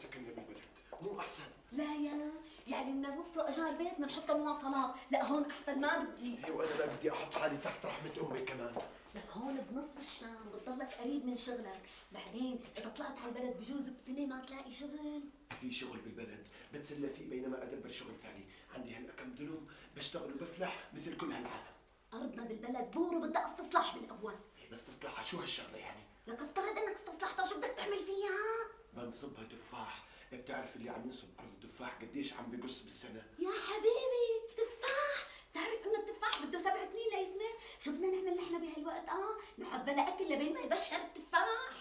سكننا بالبلد، مو احسن؟ لا يعني بدنا نوفر ايجار بيت بنحطها مواصلات، لا هون احسن ما بدي. ايه وانا ما بدي احط حالي تحت رحمه امي كمان. لك هون بنص الشام بتضلك قريب من شغلك، بعدين اذا طلعت على البلد بجوز بسنه ما تلاقي شغل. في شغل بالبلد بتسلى فيه بينما ادبر شغل ثاني، عندي هلا كم دلم بشتغل وبفلح مثل كل هالعالم. ارضنا بالبلد بور وبدها استصلاح بالاول. بس تصلحها شو هالشغله يعني؟ لك افترض انك استصلحتها شو بدك تعمل فيها؟ بنصبها تفاح، بتعرف اللي عم ينصب ارض التفاح قديش عم بقص بالسنه؟ يا حبيبي تفاح، بتعرف انه التفاح بده 7 سنين ليثمر؟ شو بدنا نعمل نحن بهالوقت؟ نقعد بلا اكل لبين ما يبشر التفاح.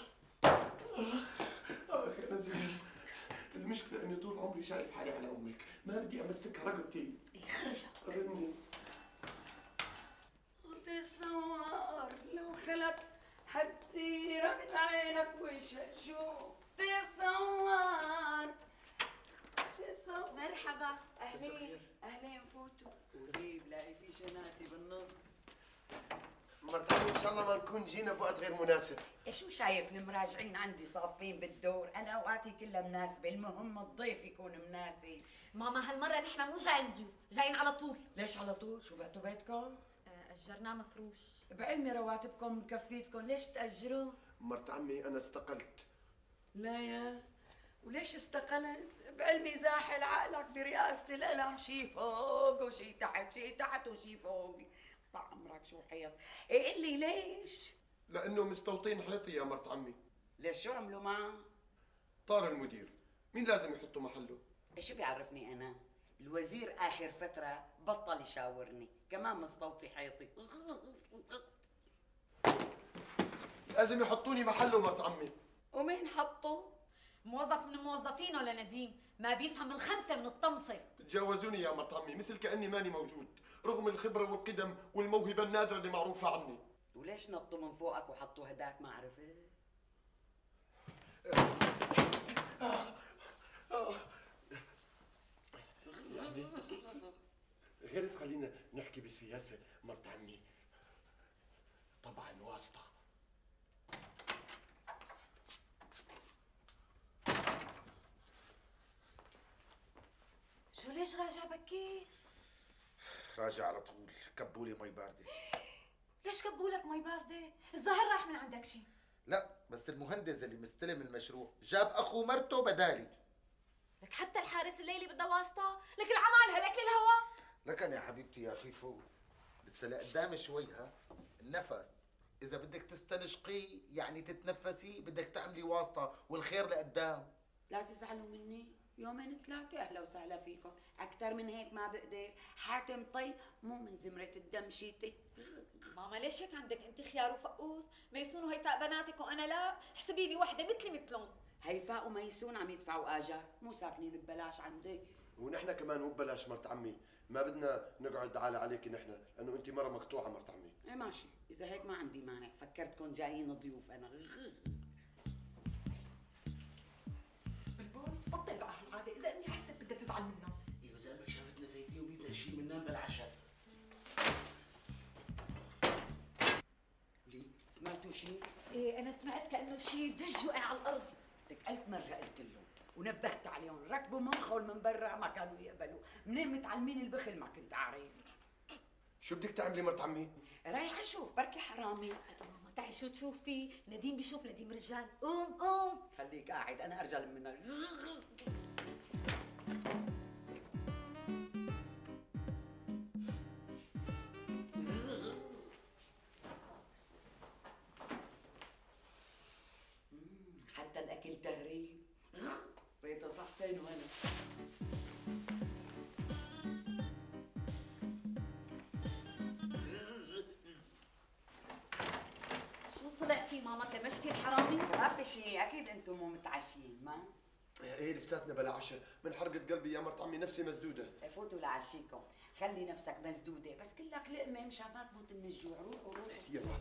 اخ انا زهقت. المشكله اني طول عمري شايف حالي على امك، ما بدي امسكها رقبتي. خرجها غني وتصور لو خلت حتيرة من عينك وش اشوف. تصور مرحبا. اهلين فوتوا. غريب لاقي في شناتي بالنص. مرت عمي ان شاء الله ما نكون جينا بوقت غير مناسب. شو شايف المراجعين عندي صافين بالدور، انا اوقاتي كلها مناسبه، المهم الضيف يكون مناسب. ماما هالمرة نحن مو جايين نضيف، جايين على طول. ليش على طول؟ شو بعتوا بيتكم؟ اجرناه مفروش. بعلمي رواتبكم مكفيتكم، ليش تأجروا؟ مرت عمي انا استقلت. لا يا وليش استقلت؟ بعلمي زاحل عقلك برئاسة الألم، شي فوق وشي تحت، شي تحت وشي فوق. طع عمرك شو حيط. إيه قل لي ليش؟ لانه مستوطين حيطي يا مرت عمي. ليش شو عملوا معه؟ طار المدير، مين لازم يحطوا محله؟ شو بيعرفني أنا؟ الوزير آخر فترة بطل يشاورني، كمان مستوطي حيطي. لازم يحطوني محله مرت عمي. ومين حطه؟ موظف من موظفينه لنديم، ما بيفهم الخمسة من الطمسة. تجاوزوني يا مرت عمي مثل كأني ماني موجود، رغم الخبرة والقدم والموهبة النادرة اللي معروفة عني. وليش نطوا من فوقك وحطوا هداك ما عرفت؟ يعني غير خلينا نحكي بالسياسة مرت عمي. طبعا واسطة. شو ليش راجع بكير؟ راجع على طول، كبولي مي باردة. ليش كبولك مي باردة؟ الظاهر راح من عندك شيء. لا بس المهندس اللي مستلم المشروع جاب اخو مرته بدالي. لك حتى الحارس الليلي بدها واسطة؟ لك العمال هلك الهوا. لكن يا حبيبتي يا خيفو لسه لقدام شوي. النفس اذا بدك تستنشقي يعني تتنفسي بدك تعملي واسطة والخير لقدام. لا تزعلوا مني، يومين 3 اهلا وسهلا فيكم، اكثر من هيك ما بقدر. حاتم طي مو من زمرة الدم شيتي. ماما ليش هيك عندك انت خيار وفقوس؟ ميسون وهيفاء بناتك وانا لا، احسبيني وحده مثلي مثلهم. هيفاء وميسون عم يدفعوا اجار، مو ساكنين ببلاش عندي. ونحن كمان مو ببلاش مرت عمي، ما بدنا نقعد عالة عليكي نحن، لانه انت مرة مقطوعة مرت عمي. ايه ماشي، اذا هيك ما عندي مانع، فكرتكم جايين ضيوف انا. بلبل قطع بقى هالعادة، إذا أمي حست بدها تزعل منا. ايوه زي ما شافتنا فايتين وبدنا شيء بننام بالعشاء. ليه؟ سمعتوا شيء؟ ايه انا سمعت كانه شيء دج وقع على الارض. لك 1000 مرة قلت لهم ونبهت عليهم، ركبوا من خول من برا ما كانوا يقبلوا، منين متعلمين البخل ما كنت عارف. شو بدك تعملي مرت عمي؟ رايحة اشوف بركي حرامي. ماما تعي شو تشوفي؟ نديم بيشوف نديم رجال، قوم. خليك قاعد انا ارجل منك. حتى الاكل تهريب. ريته صحتين وانا. شو طلع في ماما تمشتي الحرامي؟ ما في شيء، اكيد انتم مو متعشين ما؟ ايه لساتنا بلا عشاء، من حرقة قلبي يا مرت عمي نفسي مسدودة. فوتوا لعشيكم، خلي نفسك مسدودة، بس كلك لقمة مشان ما تموت من الجوع، روحوا. يلا.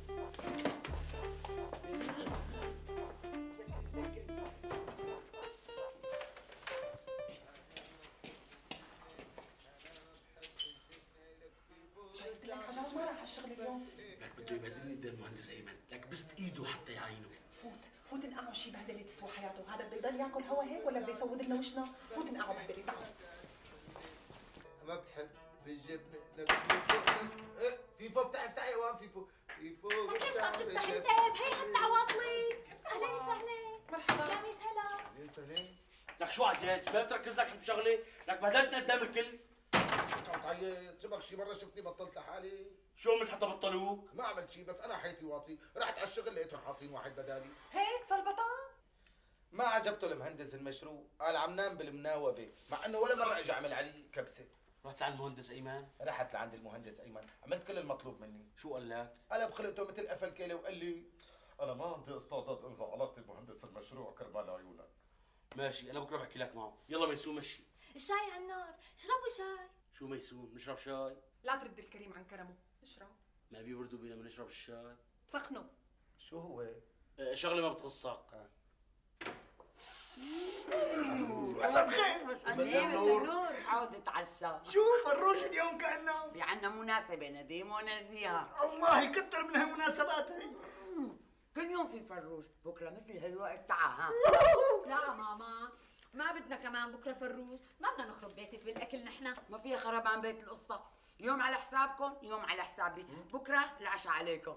شايف لك حجاج ما راح على الشغل اليوم. لك بده يبهدلني قدام المهندس ايمن، لك بست ايده حتى يعينه. فوت نقعوا شي بهدله تسوى حياته. هذا بده يضل ياكل هوا هيك ولا بده يسود لنا وشنا؟ فوت نقعوا بهدله. تعالوا. ما بحب الجبنه. إيه، فيفو افتحي وين فيفو؟ فيفو لك ليش ما بتفتح انت؟ هي حتى عواطلي. اهلا وسهلا. مرحبا. يا ميت هلا. اهلين سهلين. لك شو عديان؟ ما بتركز لك بشغله؟ لك بهدلتنا قدام الكل. عم تعيط، شبك شي مره شفتني بطلت لحالي؟ شو عملت حتى بطلوك؟ ما عملت شي، بس انا حياتي واطي، رحت على الشغل لقيتهم حاطين واحد بدالي. هيك سلبطه؟ ما عجبته المهندس المشروع، قال عم نام بالمناوبه، مع انه ولا مره اجى عمل علي كبسه. رحت لعند المهندس ايمن؟ رحت لعند المهندس ايمن، عملت كل المطلوب مني. شو قال لك؟ قلب خلقته مثل قفل كيله وقال لي انا ما عندي استعداد انزع علاقتي بمهندس المشروع كرمال عيونك. ماشي انا بكره بحكي لك معه. يلا ميسون مشي. الشاي على النار، اشربوا شاي. شو ميسون؟ نشرب شاي؟ لا ترد الكريم عن كرمه. اشرب. ما بيبردوا بينا بنشرب الشاي. سخنوا. شو هو؟ شغله ما بتخصك. مساء الخير. مساء النور. عود اتعشى. شو فروش اليوم كأنه في عنا مناسبة نديم ونزيهة. الله يكتر من هالمناسبات هي. كل يوم في فروج، بكره مثل هالوقت تعا ها. لا ماما، ما بدنا كمان بكره فروج، ما بدنا نخرب بيتك بالاكل نحن. ما فيها خربان بيت القصة، يوم على حسابكم يوم على حسابي، بكره العشاء عليكم.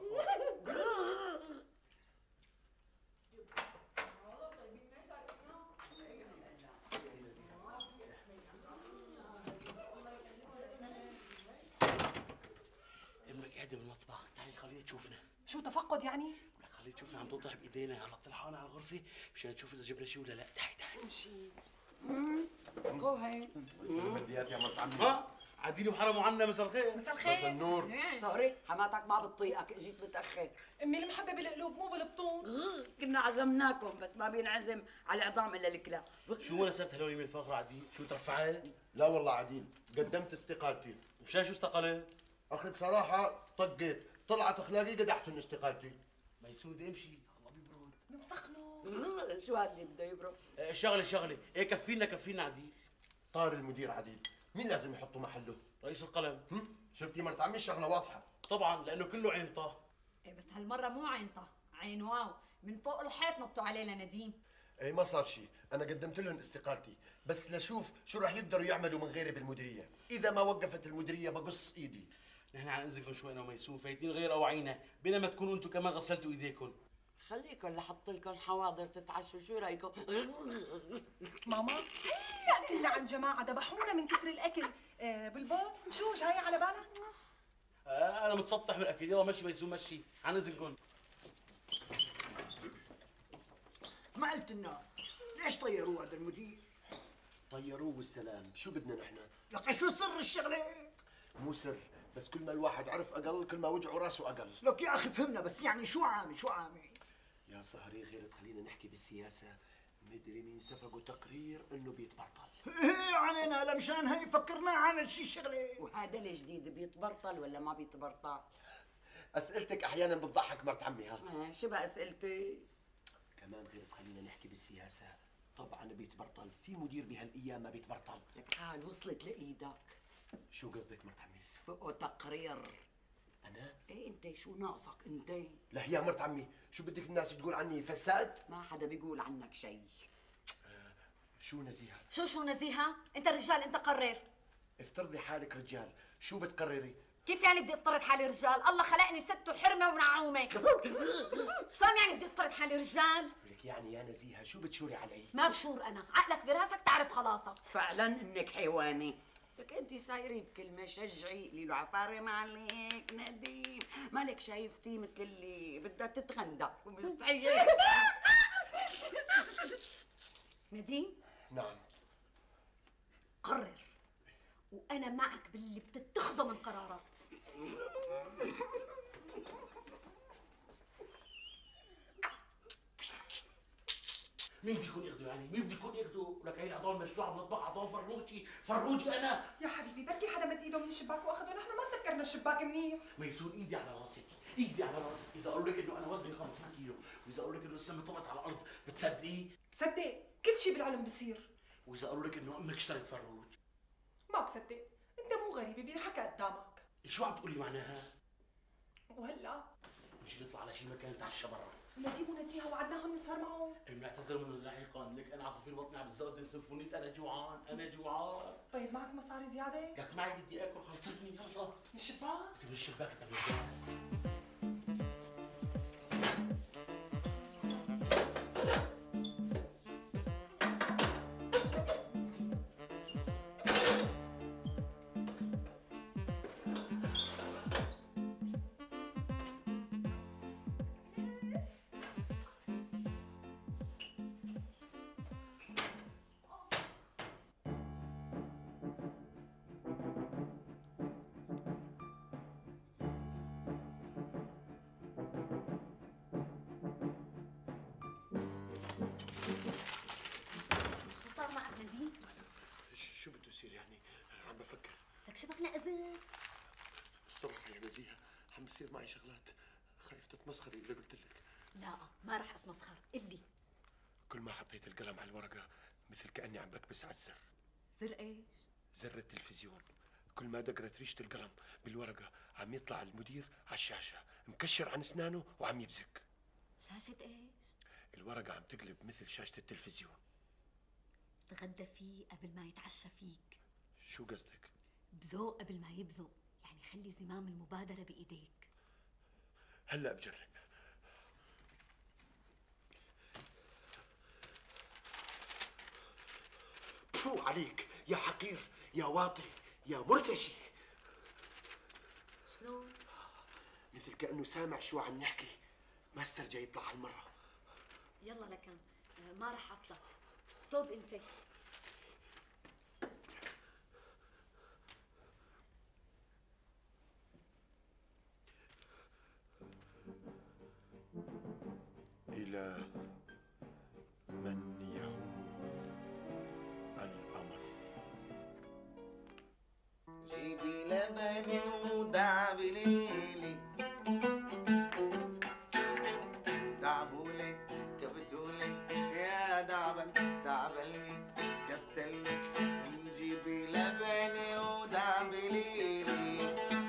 امك قاعده بالمطبخ، تعالي خليها تشوفنا. شو تفقد يعني؟ لك خليها تشوفنا عم تنطح بايدينا. هلا طلعان على الغرفه مشان نشوف اذا جبنا شيء ولا لا. تعالي امشي. جو هي. بديات يا مرت عمي. ها عاديني وحرموا عنا. مساء الخير. مساء الخير. النور. سوري حماتك ما بتطيقك، اجيت متاخر. امي المحبه بالقلوب مو بالبطون. كنا عزمناكم بس ما بينعزم على عظام الا الكلاب. شو مناسبة هالولي من الفخر عادي؟ شو ترفعت؟ لا والله عديل، قدمت استقالتي. مشان شو استقلت؟ اخي بصراحه طقيت، طلعت اخلاقي قدحت من استقالتي. ميسون بدي امشي. الله بيبرد. نسخنوا. شو هاد اللي بده يبرق؟ شغله ايه كفينا عادي. طار المدير عديل، مين لازم يحطه محله؟ رئيس القلم. شفتي مرت عمي الشغله واضحه. طبعا لانه كله عين طه. ايه بس هالمره مو عين طه، عين واو، من فوق الحيط نطوا علينا نديم. اي ما صار شيء، انا قدمت لهم استقالتي، بس لشوف شو راح يقدروا يعملوا من غيري بالمديريه، اذا ما وقفت المديريه بقص ايدي. نحن على اذنكم شوي انا وميسون فايتين غير اواعينا، بينما تكونوا انتم كمان غسلتوا ايديكم. خليكم لحط لكم حواضر تتعشوا، شو رايكم؟ ماما هيا كلنا عن جماعه ذبحونا من كتر الاكل. بالباب شو جاي على بالك؟ انا متسطح من الاكل. يلا مشي ميسون مشي عن اذنكم. ما قلت لنا ليش طيروا هذا المدير؟ طيروه والسلام، شو بدنا نحن؟ لك شو سر الشغله؟ مو سر، بس كل ما الواحد عرف اقل كل ما وجعه راسه اقل. لك يا اخي فهمنا، بس يعني شو عامل؟ يا سهري غير تخلينا نحكي بالسياسه، مدري مين سفقوا تقرير انه بيتبعطل. ايه علينا لمشان هي فكرنا عامل شي شغله. وهذا الجديد بيتبرطل ولا ما بيتبرطل؟ اسئلتك احيانا بتضحك مرت عمي. ها شو بقى اسئلتي؟ كمان غير تخلينا نحكي بالسياسه، طبعا بيتبرطل، في مدير بهالايام ما بيتبرطل. لك حال وصلت لايدك. شو قصدك مرت عمي؟ سفقوا تقرير. انا؟ ايه انت شو ناقصك انت؟ لا يا مرت عمي، شو بدك الناس تقول عني فساد؟ ما حدا بيقول عنك شيء. شو نزيهه؟ شو نزيهه؟ انت رجال، انت قرر. افترضي حالك رجال، شو بتقرري؟ كيف يعني بدي افترض حالي رجال؟ الله خلقني ست وحرمه ونعومه. شلون يعني بدي افترض حالي رجال؟ لك يعني يا نزيهه شو بتشوري علي؟ ما بشور انا، عقلك براسك تعرف خلاصك. فعلا انك حيواني. لك انت سايري بكلمه شجعي لي له عفاري معلك نديم، مالك شايفتي مثل اللي بدها تتغندى ومستحيه. نديم نعم. قرر، وانا معك باللي بتتخذه من قرارات. مين بده يكون ياخذه يعني؟ مين بده يكون ياخذه؟ لك هي العضال مشروع بنطبخ عضال فروجي انا. يا حبيبي بركي حدا مد ايده من الشباك واخده، نحن ما سكرنا الشباك منيح. ميسون ايدي على راسك، ايدي على راسك. اذا قالوا لك انه انا وزني 50 كيلو، واذا قالوا لك انه السمه طلعت على الارض بتصدقي؟ بصدق كل شيء بالعلم بصير. واذا قالوا لك انه امك اشترت فروج؟ ما بصدق، انت مو غريبه بينحكى قدامك. شو عم تقولي معناها؟ وهلا مش نطلع على شي مكان نتعشى برا. ونديم ونسيها وعدناهم نسهر معهم. بنعتذر منهم لاحقا، لك انا عصافير بطني عم بتزقزق سيمفونية، انا جوعان انا جوعان. طيب معك مصاري زيادة؟ لك معي بدي اكل، خلصتني يلا. من الشباك؟ من الشباك انت صار معك نديم؟ شو بده يصير يعني؟ عم بفكر. لك شبكنا أذى. بصراحة يا نزيهة عم بصير معي شغلات خايف تتمسخري إذا قلت لك. لا ما رح أتمسخر، قلي. كل ما حطيت القلم على الورقة مثل كأني عم بكبس على الزر. زر إيش؟ زر التلفزيون. كل ما دقرت ريشة القلم بالورقة عم يطلع المدير على الشاشة مكشر عن اسنانه وعم يبزق. شاشة إيش؟ الورقة عم تقلب مثل شاشة التلفزيون. تغدى فيه قبل ما يتعشى فيك. شو قصدك؟ بذوق قبل ما يبذق، يعني خلي زمام المبادرة بإيديك. هلأ بجرب. فو عليك يا حقير يا واطي يا مرتشي. شلون؟ مثل كأنه سامع شو عم نحكي ما استرجى يطلع هالمرة. يلا لكن ما رح أطلع. طب أنت. إلى من يهون الأمر. جيبي لبن ودعبي ليلي، دعبولي كبتولي يا دعبل دعبلي كبتلي. جيبي لبن ودعبي ليلي،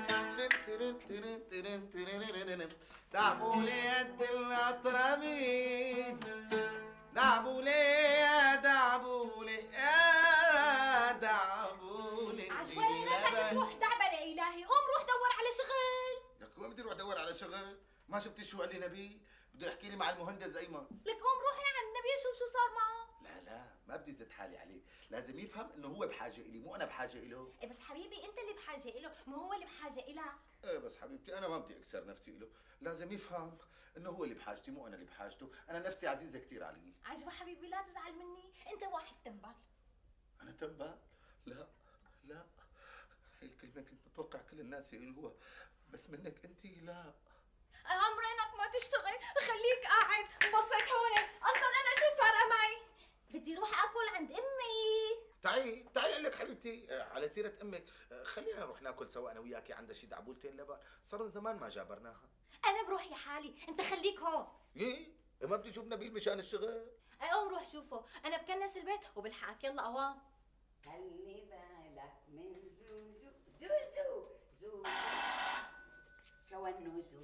دعبولي قد الأطرابيز، دعبولي يا دعبولي يا دعبولي. عشوائي بدك تروح دعبة لإلهي، قوم روح دور على شغل. لك وين بدي اروح ادور على شغل؟ ما شفتي شو قال لي نبيل؟ بده يحكي لي مع المهندس ايمن. لك قوم روحي عند نبيل شوف شو صار معه. لا ما بدي زد حالي عليه، لازم يفهم انه هو بحاجه الي مو انا بحاجه له. إيه بس حبيبي أنت اللي بحاجة إله، مو هو اللي بحاجة إلك. ايه بس حبيبتي انا ما بدي اكسر نفسي له، لازم يفهم انه هو اللي بحاجتي مو انا اللي بحاجته، انا نفسي عزيزه كثير علي. عجبة حبيبي لا تزعل مني، أنت واحد تنبل. انا تنبل؟ لا هي الكلمه كنت متوقع كل الناس يقولوها، بس منك انت لا. عمرينك ما تشتغل، خليك قاعد مبسط هون، أصلا أنا شو فارقة معي؟ بدي روح أكل عند أمي. تعي اقول لك حبيبتي، على سيره امك، خلينا نروح ناكل سوا انا وياكي، عندها شي دعبولتين لبن، صار زمان ما جابرناها. أنا بروح يا حالي، أنت خليك هون. ايه ما بدي اشوف نبيل مشان الشغل. قوم روح شوفه، أنا بكنس البيت وبالحق يلا قوام. خلي بالك من زوزو كونوزو.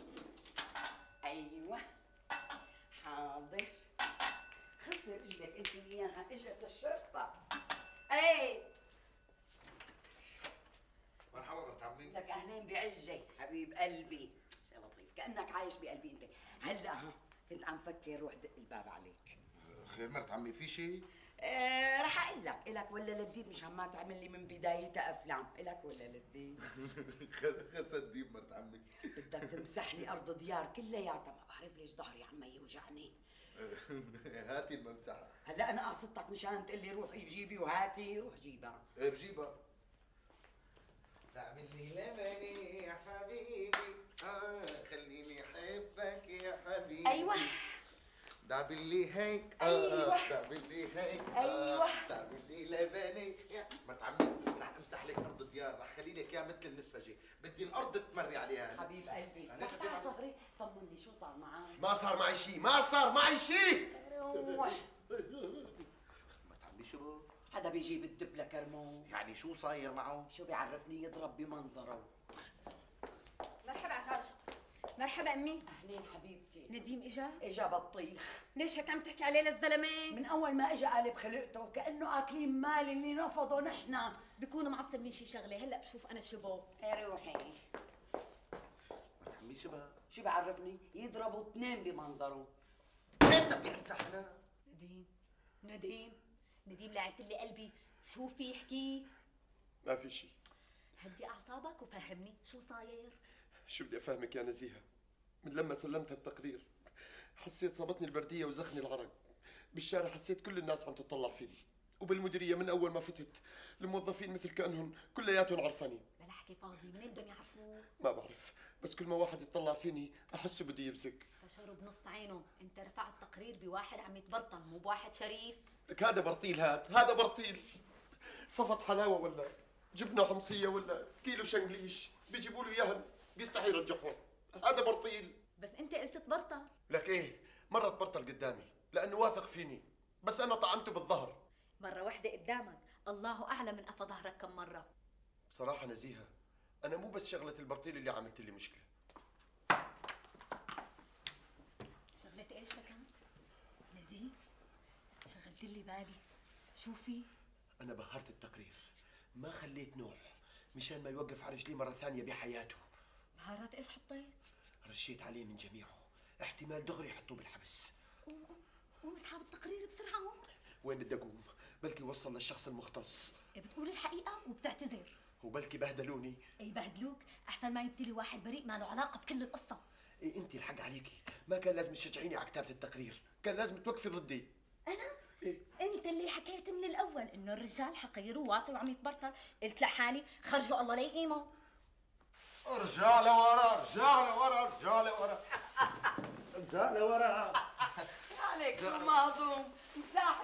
ايوه حاضر، خفي رجلك انت وياها، اجت الشرطه. اي مرحبا مرت عمي. لك اهلين بعزي حبيب قلبي، شي لطيف كانك عايش بقلبي انت. هلا كنت عم فكر روح دق الباب عليك. خير مرت عمي في شيء؟ رح اقول لك الك ولا للدين، مش عم تعمل لي من بدايتها افلام، الك ولا للدين. خس الديب مرت عمي. بدك تمسح لي ارض ديار كلياتها، ما بعرف ليش ظهري عم يوجعني. هاتي الممسحه. هلا انا قصدتك مشان تقول لي روحي جيبي وهاتي، روح جيبها. ايه بجيبها. تعمل لي لبني يا حبيبي، خليني احبك يا حبيبي. ايوه دعبل لي هيك، أيوة. دعبل لي هيك، أيوة. دعبل لي لبني يا مرت عمي. رح امسح لك ارض الديار، رح خلي لك اياها مثل النسفجه، بدي الارض تمري عليها. حبيب قلبي، أنا فتح صهري، طمني شو صار معك؟ ما صار معي شيء، ما صار معي شيء. روح. مرت عمي شو؟ حدا بيجي بدب لك كرمون، يعني شو صاير معه؟ شو بيعرفني يضرب بمنظره. مرحبا عشاش. مرحبا امي. اهلين حبيبتي. نديم اجا؟ اجا بطيخ. ليش هيك عم تحكي عليه للزلمه؟ من اول ما اجا قالب خلقته وكانه اكلين مال اللي نفضه نحن. بيكون معصب من شي شغله، هلا بشوف انا شبه. ايه روحي. عمي شبه شو بعرفني؟ يضربوا اثنين بمنظره. انت بتنسى حنا. نديم لعبت لي قلبي، شو في احكي؟ ما في شيء. هدي اعصابك وفهمني شو صاير. شو بدي افهمك يا نزيهه؟ من لما سلمت هالتقرير حسيت صابتني البرديه وزخني العرق. بالشارع حسيت كل الناس عم تطلع فيني، وبالمديريه من اول ما فتت الموظفين مثل كانهم كلياتهم عرفانين. بلا حكي فاضي، منين بدهم يعرفوه؟ ما بعرف، بس كل ما واحد يطلع فيني احسه بده يمسك. فشروا بنص عينه، انت رفعت تقرير بواحد عم يتبرطل مو بواحد شريف. لك هذا برطيل، هذا برطيل. صفت حلاوه ولا جبنه حمصيه ولا كيلو شنقليش بيجيبوا له اياهم بيستحي يرجعهم. هذا برطيل. بس انت قلت تبرطل. لك ايه، مرة تبرطل قدامي لانه واثق فيني، بس انا طعنته بالظهر. مرة واحدة قدامك، الله اعلم من قفا ظهرك كم مرة. بصراحة نزيهة، انا مو بس شغلة البرطيل اللي عملت لي مشكلة. شغلة ايش لكنت؟ نديم، شغلت لي بالي. شو في؟ انا بهرت التقرير، ما خليت نوح مشان ما يوقف على رجليه مرة ثانية بحياته. بهارات ايش حطيت؟ رشيت عليه من جميعه، احتمال دغري يحطوه بالحبس. قوم اسحب التقرير بسرعة قوم. وين بدي اقوم؟ بلكي وصل للشخص المختص. بتقول الحقيقة وبتعتذر. وبلكي بهدلوني. اي بهدلوك، احسن ما يبتلي واحد بريء ما له علاقة بكل القصة. إيه انت الحق عليكي، ما كان لازم تشجعيني على كتابة التقرير، كان لازم توقفي ضدي. انا؟ إيه؟ انت اللي حكيت من الاول انه الرجال حقير وواطي وعم يتبرطل، قلت لحالي خرجوا الله لا يقيمه. ارجع لورا، ارجع لورا، ارجع لورا. ارجع لورا. عليك شو مهضوم، مساح.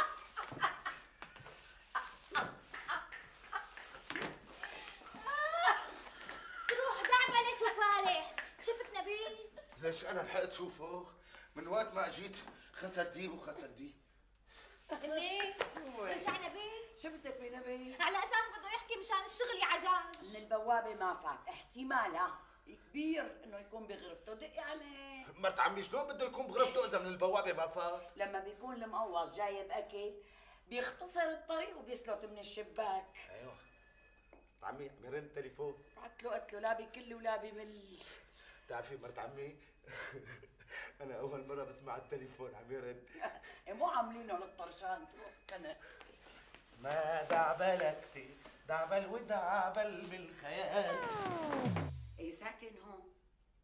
روح دعبلة شو فالح، شفت نبيل؟ ليش انا لحقت شوفه؟ من وقت ما اجيت خسدي وخسدي. امي رجع نبيل؟ شفتك بنبي؟ على اساس بده يحكي مشان الشغل يا عجاج. من البوابة ما فات، احتمالها كبير انه يكون بغرفته، دقي عليه. مرت عمي شلون بده يكون بغرفته اذا من البوابه ما فات؟ لما بيكون المقوص جايب اكل بيختصر الطريق وبيسلط من الشباك. ايوه عمي عم يرن تليفون. قلت له لا بكل ولا بمل. بتعرفي مرت عمي انا اول مره بسمع التليفون عم يرن. مو عاملينه للطرشان تروح كنق. ما دعبلتي دعبل ودعبل بالخيال. ايه ساكن هون،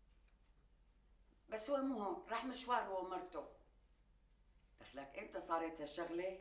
بس هو مو هون، راح مشوار هو ومرته. دخلك امتى صارت هالشغله؟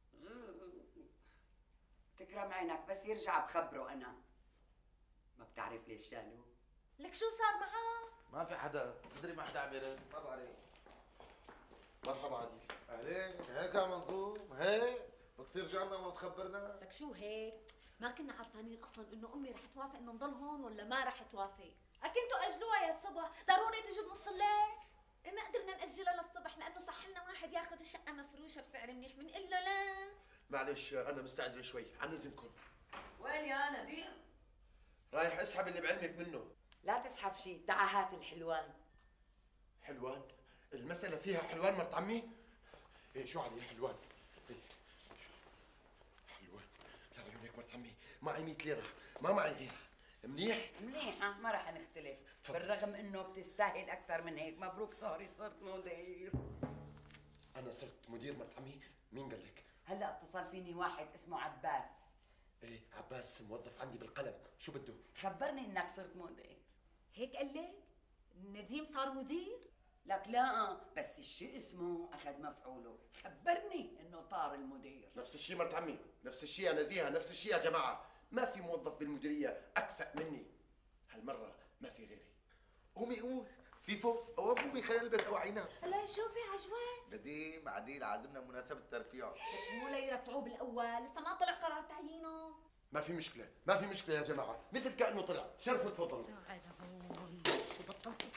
تكرم عينك، بس يرجع بخبره انا. ما بتعرف ليش شالوه؟ لك شو صار معاه؟ ما في حدا، مدري ما حدا عم يرن، ما بعرف. مرحبا عديل. اهلين، هيك يا منظوم، هيك بتصير جارنا وما تخبرنا؟ لك شو هيك؟ ما كنا عارفانين اصلا انه امي رح توافق انه نضل هون ولا ما رح توافق. اكنتوا اجلوها يا الصبح، ضروري تجوا بنص الليل. ما قدرنا ناجلها للصبح لانه صح لنا واحد ياخذ الشقه مفروشه بسعر منيح، بنقول له لا. معلش انا مستعجل شوي، عن اذنكم. وين يا نديم؟ رايح اسحب اللي بعلمك منه. لا تسحب شيء، تعا هات الحلوان. حلوان؟ المسألة فيها حلوان مرت عمي؟ ايه شو علي حلوان؟ إيه؟ حلوان؟ لا عيونك مرت عمي، معي 100 ليرة، ما معي غيرها. منيح؟ منيحة، ما رح نختلف. تفضل. بالرغم انه بتستاهل اكثر من هيك. مبروك سوري صرت مدير. أنا صرت مدير مرت عمي؟ مين قال لك؟ هلا اتصل فيني واحد اسمه عباس. ايه عباس موظف عندي بالقلم، شو بده؟ خبرني انك صرت مدير. هيك قال لك؟ نديم صار مدير؟ لك لا، بس الشيء اسمه اخذ مفعوله. خبرني انه طار المدير. نفس الشيء مرت عمي، نفس الشيء يا نزيهة، نفس الشيء يا جماعة. ما في موظف بالمديرية أكفأ مني. هالمرة ما في غيري. قومي قومي، في فوق، قومي خلينا نلبس أواعينا. هلا شوفي عجوان. نديم عديل عازمنا بمناسبة ترفيعه. مو ليرفعوه بالاول، لسه ما طلع قرار تعيينه. ما في مشكلة، ما في مشكلة يا جماعة، مثل كأنه طلع، شرفوا تفضلوا. تعال هون وبطلت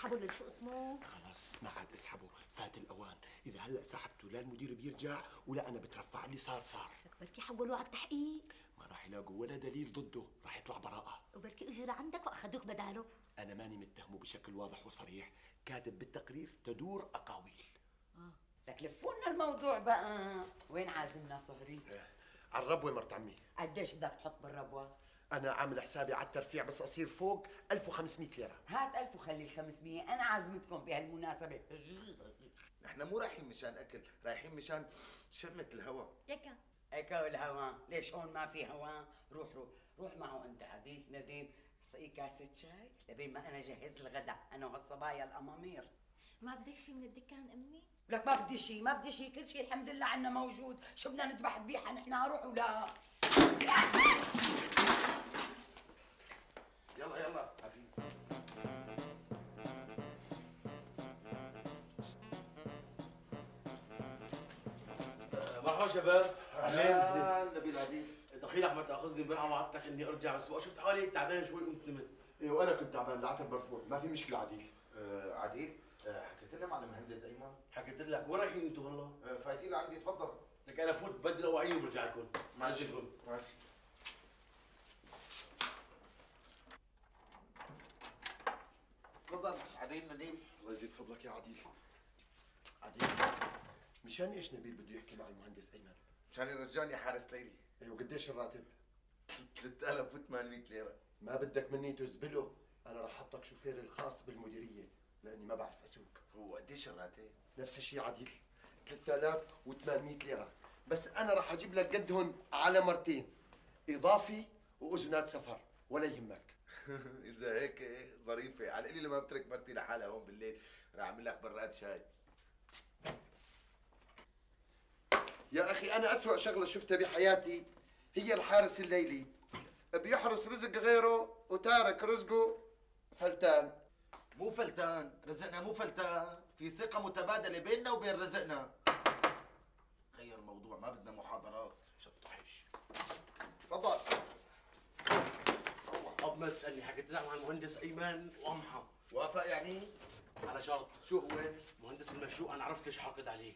اسحبوا اللي شو اسمه؟ خلص ما عاد اسحبه، فات الاوان. اذا هلا سحبته لا المدير بيرجع ولا انا بترفع. اللي صار صار. لك بركي حولوه على التحقيق. ما راح يلاقوا ولا دليل ضده، راح يطلع براءة. وبركي اجوا لعندك واخذوك بداله. انا ماني متهمه بشكل واضح وصريح، كاتب بالتقرير تدور اقاويل. لك لفونا الموضوع بقى. وين عازمنا صهري؟ على الربوة مرت عمي. قديش بدك تحط بالربوة؟ انا عامل حسابي على الترفيع بس اصير فوق 1500 ليرة. هات 1000 وخلي ال 500. انا عازمتكم بهالمناسبة. نحن مو رايحين مشان اكل، رايحين مشان شمة الهوا. يكا هيك الهوا. ليش هون ما في هوا؟ روح روح روح معه انت عديل نديم. سقي كاسة شاي لبين ما انا جهز الغداء انا وهالصبايا الامامير. ما بدك شي من الدكان امي؟ لك ما بدي شيء، ما بدي شيء، كل شيء الحمد لله عنا موجود. شو بدنا نذبح ذبيحه نحن؟ روح ولا يلا يلا حبيبي. مرحبا شباب. اهلا نبيل عديل. دخيل احمد تاخذني امبارح وعدتك اني ارجع بس شفت حالي تعبان شوي قمت نمت. ايه وانا كنت تعبان، العتب مرفوع، ما في مشكلة عديل. عديل، حكيت لنا مع المهندس ايمن. حكيت لك وين رايحين انتوا هلا؟ فايتين لعندي، تفضل. لك انا فوت بدل اواعيي وبرجع لكم. ماشي معذبكم. ماشي. تفضل عديل نديم. الله يزيد فضلك يا عديل. عديل، مشان ايش نبيل بده يحكي مع المهندس ايمن؟ مشان يرجعني حارس ليلي. ايه وقديش الراتب؟ 3800 ليرة. ما بدك مني تزبله، انا راح احطك شوفير الخاص بالمديرية لاني ما بعرف اسوق. هو قديش الراتب؟ نفس الشيء عديل، 3800 ليرة، بس انا راح اجيب لك قدهم على مرتين اضافي واذنات سفر ولا يهمك. اذا هيك ظريفة، على القليل لما بترك مرتي لحالها هون بالليل راح اعمل لك براد شاي. يا اخي انا اسوأ شغلة شفتها بحياتي هي الحارس الليلي، بيحرس رزق غيره وتارك رزقه فلتان. مو فلتان، رزقنا مو فلتان، في ثقة متبادلة بيننا وبين رزقنا. غير الموضوع، ما بدنا محاضرات. شطحش. تفضل. قبل ما تسالني حكيت لك مع المهندس ايمن وامحى. وافق يعني؟ على شرط. شو هو؟ مهندس المشروع انا عرفت ليش حاقد عليك.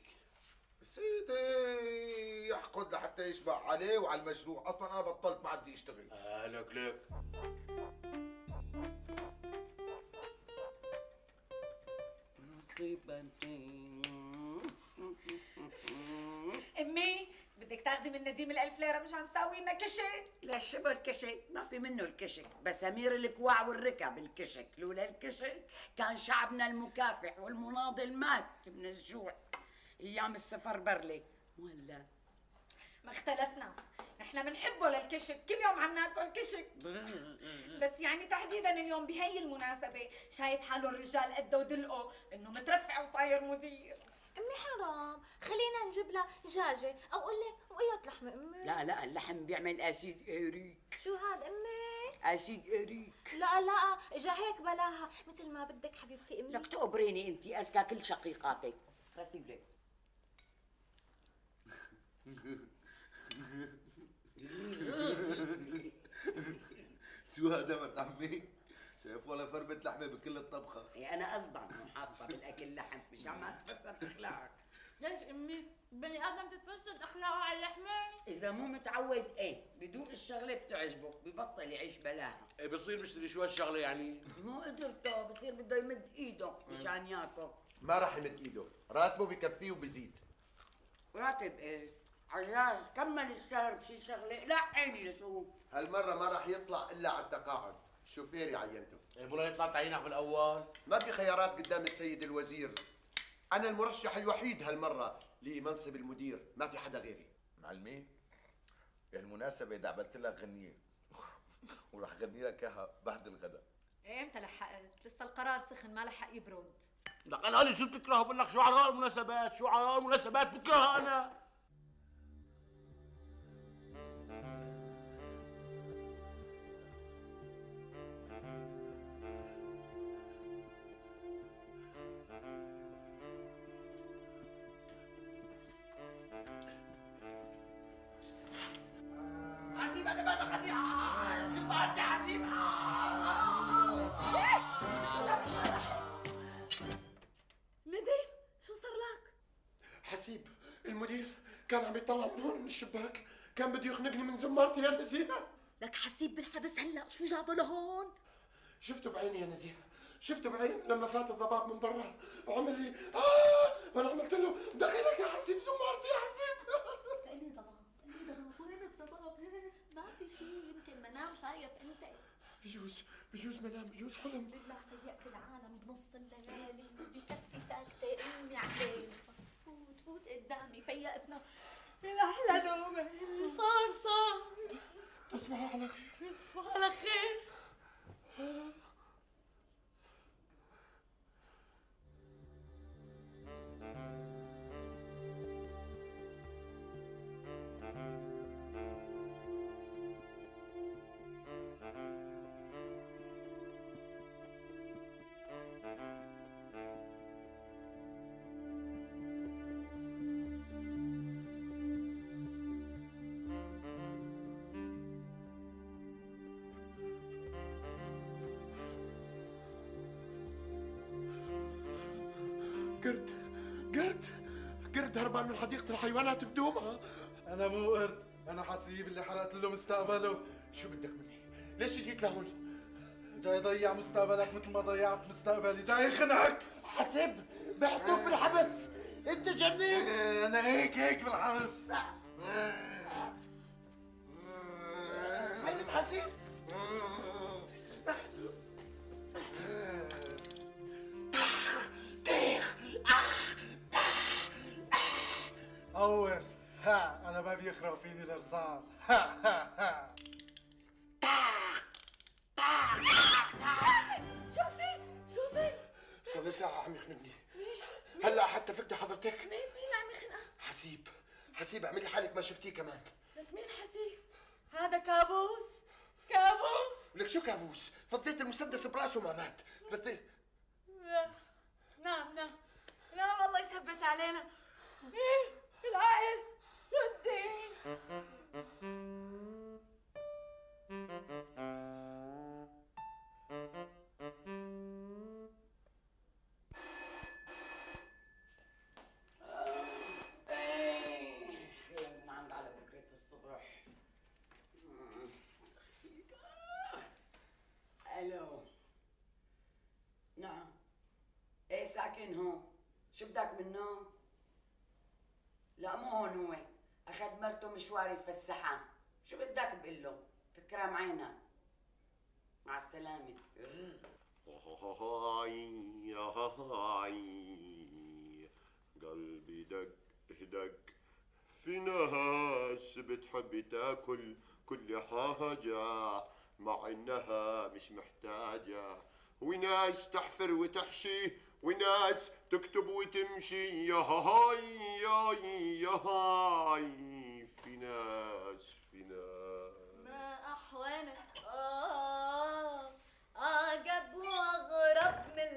سيدي يحقد لحتى يشبع عليه وعلى المشروع، اصلا انا بطلت ما عندي اشتغل. لك امي بدك تاخذي من نديم ال1000 ليرة مشان تساوي لنا كشك؟ لا شبه الكشك، ما في منه الكشك، بس امير الكواع والركب الكشك. لولا الكشك كان شعبنا المكافح والمناضل مات من الجوع ايام السفر برلي. ولا ما اختلفنا، نحن بنحبه للكشك، كل يوم عم ناكل كشك. بس يعني تحديدا اليوم بهي المناسبة شايف حاله الرجال قده ودلقه انه مترفع وصاير مدير. امي حرام، خلينا نجيب لها دجاجة او اقول لك وقية لحمة امي. لا لا، اللحم بيعمل اسيد اريك. شو هاد امي؟ اسيد اريك. لا لا اجا هيك بلاها مثل ما بدك حبيبتي امي. لك تقبريني انت اذكى كل شقيقاتك. رسيلي شو هذا مرت عمي؟ شايف ولا فرمة لحمة بكل الطبخة. إيه انا قصدا انه حاطه بالاكل لحم مشان ما تفسر اخلاقك. ليش امي؟ بني ادم تتفسد اخلاقه على اللحمة؟ اذا مو متعود ايه بدوق الشغله بتعجبه ببطل يعيش بلاها. بصير بشتري شو هالشغله يعني؟ مو قدرته، بصير بده يمد ايده مشان ياكل. ما راح يمد ايده، راتبه بكفيه وبزيد. راتب ايه؟ عجاز كمل الشهر بشي شغله. لا عيني لشوف هالمرة ما راح يطلع الا على التقاعد، شوفيري عينته. مو يطلع تعيينك بالاول؟ ما في خيارات قدام السيد الوزير، انا المرشح الوحيد هالمرة لمنصب المدير، ما في حدا غيري. معلمي بهالمناسبة دعبت لك غنية وراح غني لك اياها بعد الغداء. امتى لحقت؟ لسه القرار سخن ما لحق يبرد. لك انا قال لي شو بتكرهه؟ بقول لك شعراء المناسبات، شعراء المناسبات بكرهها انا. عزيمة انا ما دخلني زبادي عزيمة. حسيب المدير كان عم يطلع من هون من الشباك، كان بده يخنقني من زمارتي يا نزيهة. لك حسيب بالحبس هلا، شو جابه لهون؟ شفته بعيني يا نزيهة، شفته بعيني لما فات الضباب من برا وعمل لي وانا عملت له دخيلك يا حسيب زمارتي يا حسيب. قلي ضباب قلي ضباب، وين الضباب؟ ما في شيء، يمكن منام شايف انت. بجوز منام، بجوز حلم. لله فيقت العالم بنص الليالي، بكفي ساكتة امي عليك. فوت قدامي فيقتنا احلى نوم اللي صار. تصبحوا على خير. تصبحوا على خير. قرد هربان من حديقة الحيوانات بدومها. أنا مو قرد، أنا حسيب اللي حرقت له مستقبله. شو بدك مني؟ ليش جيت لهون؟ جاي ضيع مستقبلك مثل ما ضيعت مستقبلي، جاي خنقك. حسب بحطوك بالحبس، أنت جنيت. أنا هيك بالحبس. خليت حسيب. أول أنا ما بيخرق فيني الرصاص. شوفي صار لي ساعة عم يخنقني. هلا حتى فقدي حضرتك. مين عم يخنقك؟ حسيب اعملي حالك ما شفتيه كمان. لك مين حسيب؟ هذا كابوس. لك شو كابوس؟ فضيت المسدس براسه ما مات. بدي نعم الله يثبت علينا. العقل والدين. من عند على بكرة الصبح. الو. نعم. ايه ساكن هون. شو بدك منه؟ لا مو هون هو، اخذ مرته مشوار يفسحها. شو بدك بقول له؟ تكرم عينك. مع السلامة. قلبي دق في ناس بتحب تاكل كل حاجة مع انها مش محتاجة، وناس تحفر وتحشي وناس تكتب وتمشي. يا هاي في ناس ما أحوانك أعجب وأغرب من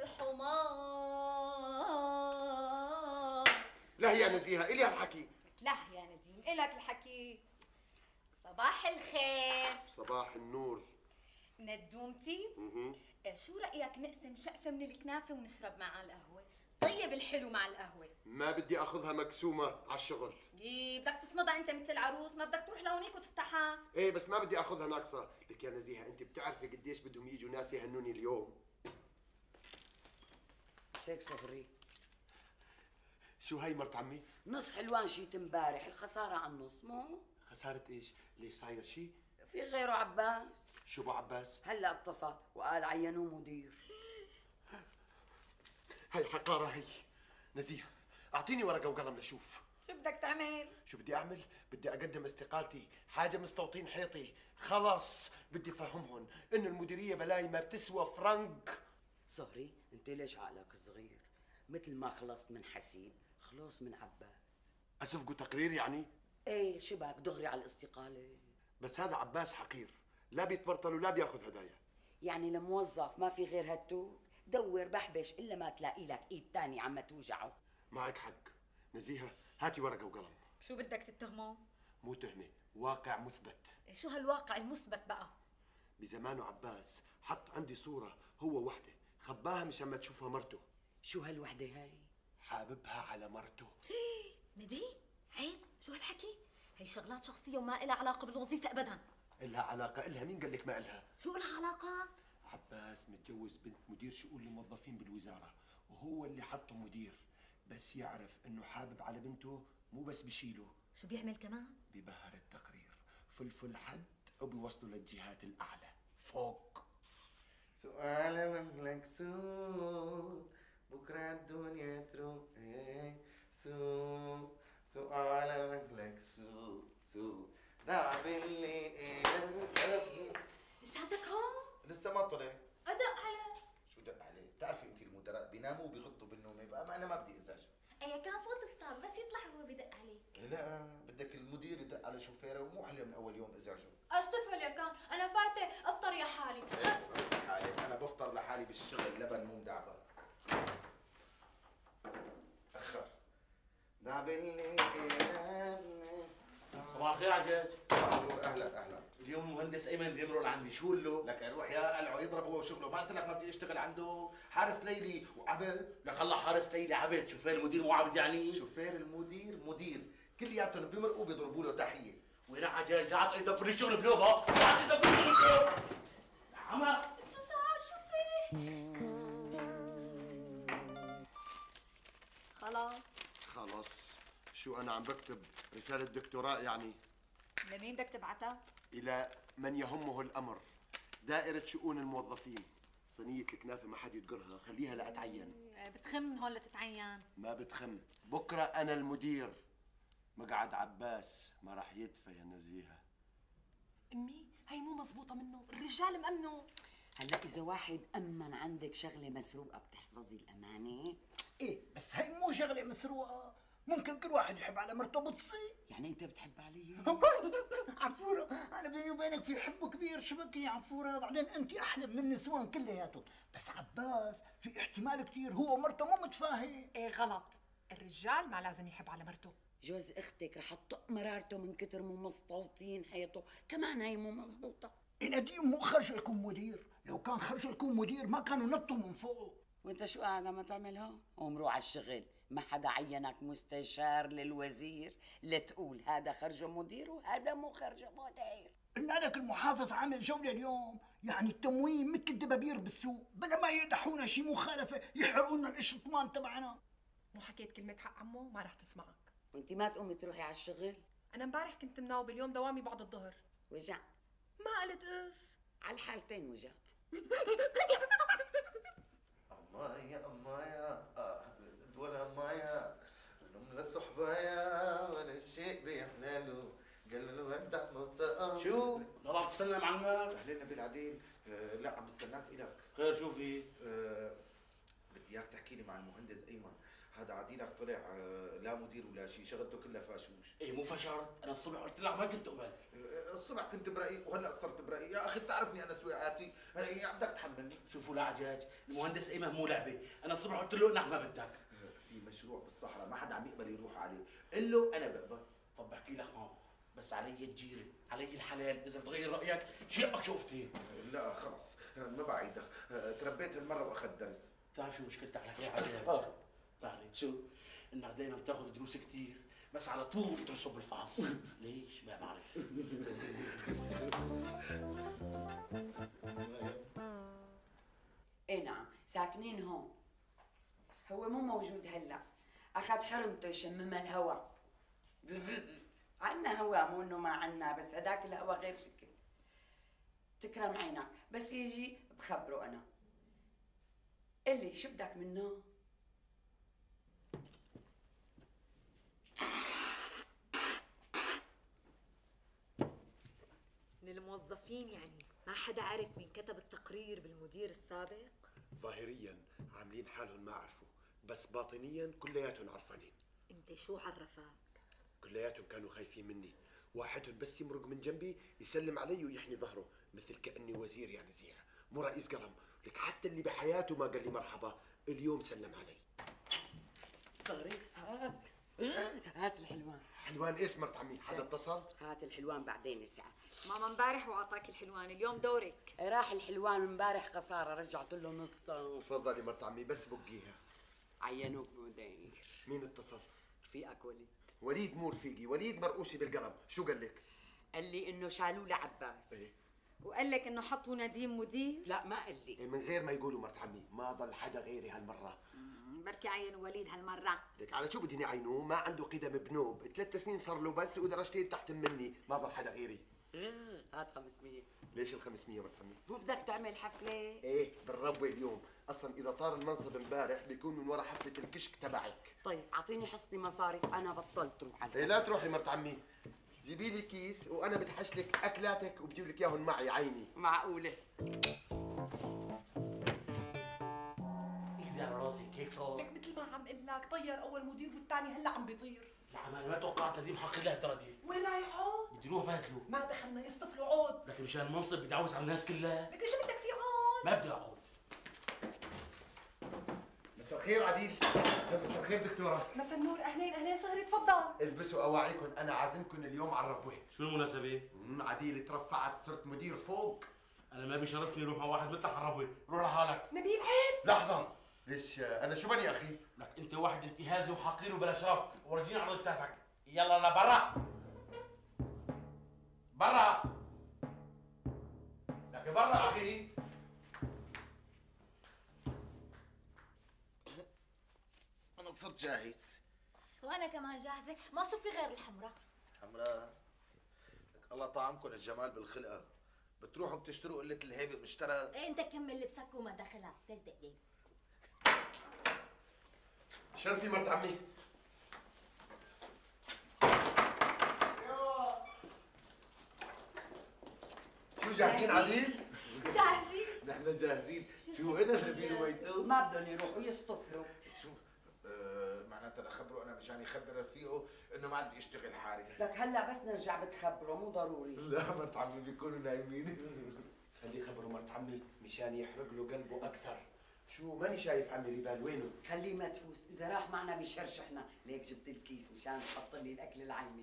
الحمار. لا يا نزيهة إلي هالحكي. لا يا نديم إلك الحكي. صباح الخير. صباح النور. ندومتي. شو رأيك نقسم شقفة من الكنافة ونشرب معها القهوة؟ طيب الحلو مع القهوة. ما بدي اخذها مقسومة على الشغل. إيه بدك تصمدها انت مثل العروس، ما بدك تروح لهونيك وتفتحها. ايه بس ما بدي اخذها ناقصة. لك يا نزيهة انت بتعرفي قديش بدهم يجوا ناس يهنوني اليوم. بس هيك صغري. شو هاي مرت عمي؟ نص حلوان شيت امبارح، الخسارة على النص مو؟ خسارة ايش؟ ليش صاير شي؟ في غيره عباس. شو ابو عباس؟ هلا اتصل وقال عينوه مدير. هاي حقارة هي. نزيهة اعطيني ورقة وقلم لشوف. شو بدك تعمل؟ شو بدي اعمل؟ بدي اقدم استقالتي، حاجة مستوطين حيطي، خلص بدي افهمهم انه المديرية بلاي ما بتسوى فرنك. صهري انت ليش عقلك صغير؟ مثل ما خلصت من حسيب خلص من عباس. اسفقوا تقرير يعني؟ ايه شبك دغري على الاستقالة. بس هذا عباس حقير، لا بيتبرطل ولا بياخذ هدايا. يعني الموظف ما في غير هالتوت؟ دور بحبش الا ما تلاقي لك ايد تاني عم توجعه. معك حق. نزيهة هاتي ورقة وقلم. شو بدك تتهمه؟ مو تهمة، واقع مثبت. شو هالواقع المثبت بقى؟ بزمانه عباس حط عندي صورة هو وحدة، خباها مشان ما تشوفها مرته. شو هالوحدة هاي؟ حاببها على مرته. ندي عيب، شو هالحكي؟ هي شغلات شخصيه وما إلها علاقه بالوظيفه ابدا. إلها علاقة، إلها مين قال لك ما إلها؟ شو إلها علاقه؟ عباس متجوز بنت مدير شؤون الموظفين بالوزارة، وهو اللي حطه مدير، بس يعرف إنه حابب على بنته مو بس بشيله، شو بيعمل كمان؟ ببهر التقرير فلفل حد وبيوصله للجهات الأعلى فوق. سؤال مهلك سوق بكرة الدنيا تروق سوق سؤال مهلك سوق دع باللي لساتك هون؟ لسه ما طلع. أدق عليه. شو دق عليه؟ بتعرفي انت المدراء بيناموا وبيغطوا بالنوم، يبقى ما انا ما بدي ازعجه. ايه كان فوت افطار بس يطلع هو بدق عليك. لا بدك المدير يدق على شوفيره ومو حلو من اول يوم ازعجه. استفل يا كان، انا فاتة افطر يا حالي. حالي انا بفطر لحالي بالشغل، لبن مو مدعبر. اخر دعبلي صباح الخير عجاج. صباح النور. اهلا. اليوم المهندس ايمن بيمرق لعندي، شو قول له؟ لك روح يا قلعه يضربه شغله، ما قلت لك ما بدي اشتغل عنده حارس ليلي وعبد. لك الله حارس ليلي عبد، شوفير المدير مو عبد يعني؟ شوفير المدير مدير، كلياتهم بيمرقوا بيضربوا له تحيه. وين عجاج؟ لا عطي يدبر لي شغل بنوفا، لا عطي يدبر لي شغل بنوفا. عمى شو صار؟ شو في؟ خلاص شو أنا عم بكتب رسالة دكتوراه يعني لمين بدك تبعتها؟ إلى من يهمه الأمر، دائرة شؤون الموظفين. صينية الكنافة ما حد يدقرها، خليها لأتعين. بتخم من هون لتتعين. ما بتخم، بكرة أنا المدير، مقعد عباس ما راح يدفى يا نزيهة. امي هي مو مزبوطه منه، الرجال مأمنه. هلا اذا واحد امن عندك شغله مسروقه بتحفظي الامانه؟ ايه بس هي مو شغله مسروقه، ممكن كل واحد يحب على مرته بتصير. يعني انت بتحب علي؟ عفوره انا بيني وبينك في حب كبير، شبكي يا عفوره، بعدين انت احلى من النسوان كلياتهم، بس عباس في احتمال كثير هو ومرته مو متفاهم. ايه غلط، الرجال ما لازم يحب على مرته. جوز اختك رح تطق مرارته من كتر مو مسطوطين حيطه، كمان هي مو مزبوطه. نديم مو خرج يكون مدير، لو كان خرج يكون مدير ما كانوا نطوا من فوقه. وانت شو قاعد عم تعملها؟ قوم روح على الشغل، ما حدا عينك مستشار للوزير لتقول هذا خرجه مدير وهذا مو خرجه مدير. قلنا لك المحافظ عامل جولة اليوم، يعني التموين مثل الدبابير بالسوق، بلا ما يدحونا شي مخالفة يحرقوا لنا الاشطمان تبعنا. مو حكيت كلمة حق عمو ما رح تسمعك. وانت ما تقومي تروحي على الشغل؟ أنا امبارح كنت مناوبة، اليوم دوامي بعد الظهر. وجع؟ ما قلت اف. على الحالتين وجع. أمايا زد ولا أمايا نم للصحبايا ولا شيء بيحلالو قال له ودع موسى. شو؟ لا عم تستنى معلمك؟ أهلين نبيل عديل. لا عم استناك إلك. خير شو في؟ بدي إياك تحكي لي مع المهندس أيمن، هذا عديلك طلع لا مدير ولا شيء، شغلته كلها فاشوش. ايه مو فشرت، انا الصبح قلت لك ما كنت اقبل. الصبح كنت برأيي وهلا صرت برأيي، يا أخي بتعرفني أنا سويعاتي، بدك تحملني. شوفوا لا عجاج، المهندس ايمن مو لعبه، انا الصبح قلت له انك ما بدك. في مشروع بالصحراء ما حدا عم يقبل يروح عليه، قل له أنا بقبل. طب بحكي لك معه، بس علي الجيره، علي الحلال، اذا بتغير رايك شقك شوفتين. لا خلص ما بعيدك، تربيت هالمرة وأخذت درس. بتعرف شو مشكلتك لك يا عجاج؟ بتعرف شو؟ انك دائما بتاخذ دروس كثير بس على طول بترسب بالفحص. ليش؟ ما بعرف. ايه نعم، ساكنين هون. هو مو موجود هلا، اخذ حرمته يشممها الهوا. عنا هوا، مو انه ما عنا، بس هداك الهوا غير شكل. تكرم عينك، بس يجي بخبره انا. قلي شو بدك منه؟ من الموظفين يعني ما حدا عرف مين كتب التقرير بالمدير السابق؟ ظاهريا عاملين حالهم ما عرفوا، بس باطنيا كلياتهم عرفانين. انت شو عرفك؟ كلياتهم كانوا خايفين مني، واحدهم بس يمرق من جنبي يسلم علي ويحني ظهره مثل كأني وزير يا نزيهة، مو رئيس قرم. لك حتى اللي بحياته ما قال لي مرحبا اليوم سلم علي. صغري هات الحلوان. حلوان ايش مرت عمي؟ حدا اتصل؟ هات الحلوان بعدين ساعة. ماما امبارح وعطاك الحلوان، اليوم دورك. راح الحلوان امبارح خسارة، رجعت له نصه. تفضلي مرت عمي بس بقيها. عينوك مدير. مين اتصل؟ رفيقك وليد. وليد مو رفيقي، وليد مرقوشي بالقلم. شو قال لك؟ قال لي انه شالوه لعباس. إيه. وقال لك انه حطوا نديم مدير؟ لا ما قال لي. من غير ما يقولوا مرت عمي، ما ضل حدا غيري هالمرة. بركي عينوا وليد هالمرة. لك على شو بدي عينوه؟ ما عنده قدم بنوب، 3 سنين صار له بس ودرجتين تحت مني، ما ضل حدا غيري. هات 500. ليش ال 500 مرت عمي؟ مو بدك تعمل حفلة؟ ايه بالربوة اليوم، اصلا اذا طار المنصب امبارح بيكون من ورا حفلة الكشك تبعك. طيب اعطيني حصتي مصاري، انا بطلت روح على إيه لا تروحي مرت عمي، جيبي لي كيس وانا بدحش لك اكلاتك وبجيب لك اياهم معي عيني. معقولة. ايدي على راسك هيك صار. لك مثل ما عم قل لك، طير اول مدير والثاني هلا عم بيطير. نعم انا ما توقعت نديم حق الله ترى دي. وين رايحه؟ بدي اروح باتلو. ما دخلنا يصطفلوا عود. لكن مشان المنصب بدي اعوز على الناس كلها. لك شو بدك في عود؟ ما بدي اقعد. مساء الخير عديل. مساء الخير دكتورة. مساء النور، اهلين اهلين صهري تفضل. البسوا اواعيكم، انا عازمكم اليوم على الربوة. شو المناسبة؟ عديل ترفعت صرت مدير فوق. انا ما بيشرفني اروح مع واحد مثلك على الربوة، روح لحالك. نبيل عيب. لحظة، ليش انا شو بني اخي؟ لك انت واحد انتهازي وحقير وبلا شرف، ورجيني عرض كتافك. يلا لبرا. برا. لك برا اخي. انا صرت جاهز. وانا كمان جاهزة، ما صف في غير الحمراء. حمراء لك الله طعمكم الجمال بالخلقه، بتروحوا بتشتروا قله الهيبه مشترى. ايه انت كمل لبسك وما دخلها، دق. شرفي مرت عمي. شو جاهزين عديل؟ جاهزين؟ نحن جاهزين. شو انا نبيل وميسون؟ ما بدهم يروحوا يصطفلوا. شو معناتها اخبره انا مشان يخبر رفيقه انه ما عاد يشتغل حارس. لك هلا بس نرجع بتخبره، مو ضروري. لا مرت عمي بيكونوا نايمين. خليه يخبروا مرت عمي مشان يحرق له قلبه اكثر. شو ماني شايف عمي ريبال وينه؟ خليه ما تفوس، اذا راح معنا بيشرشحنا، ليك جبت الكيس مشان تحط لي الاكل العيني.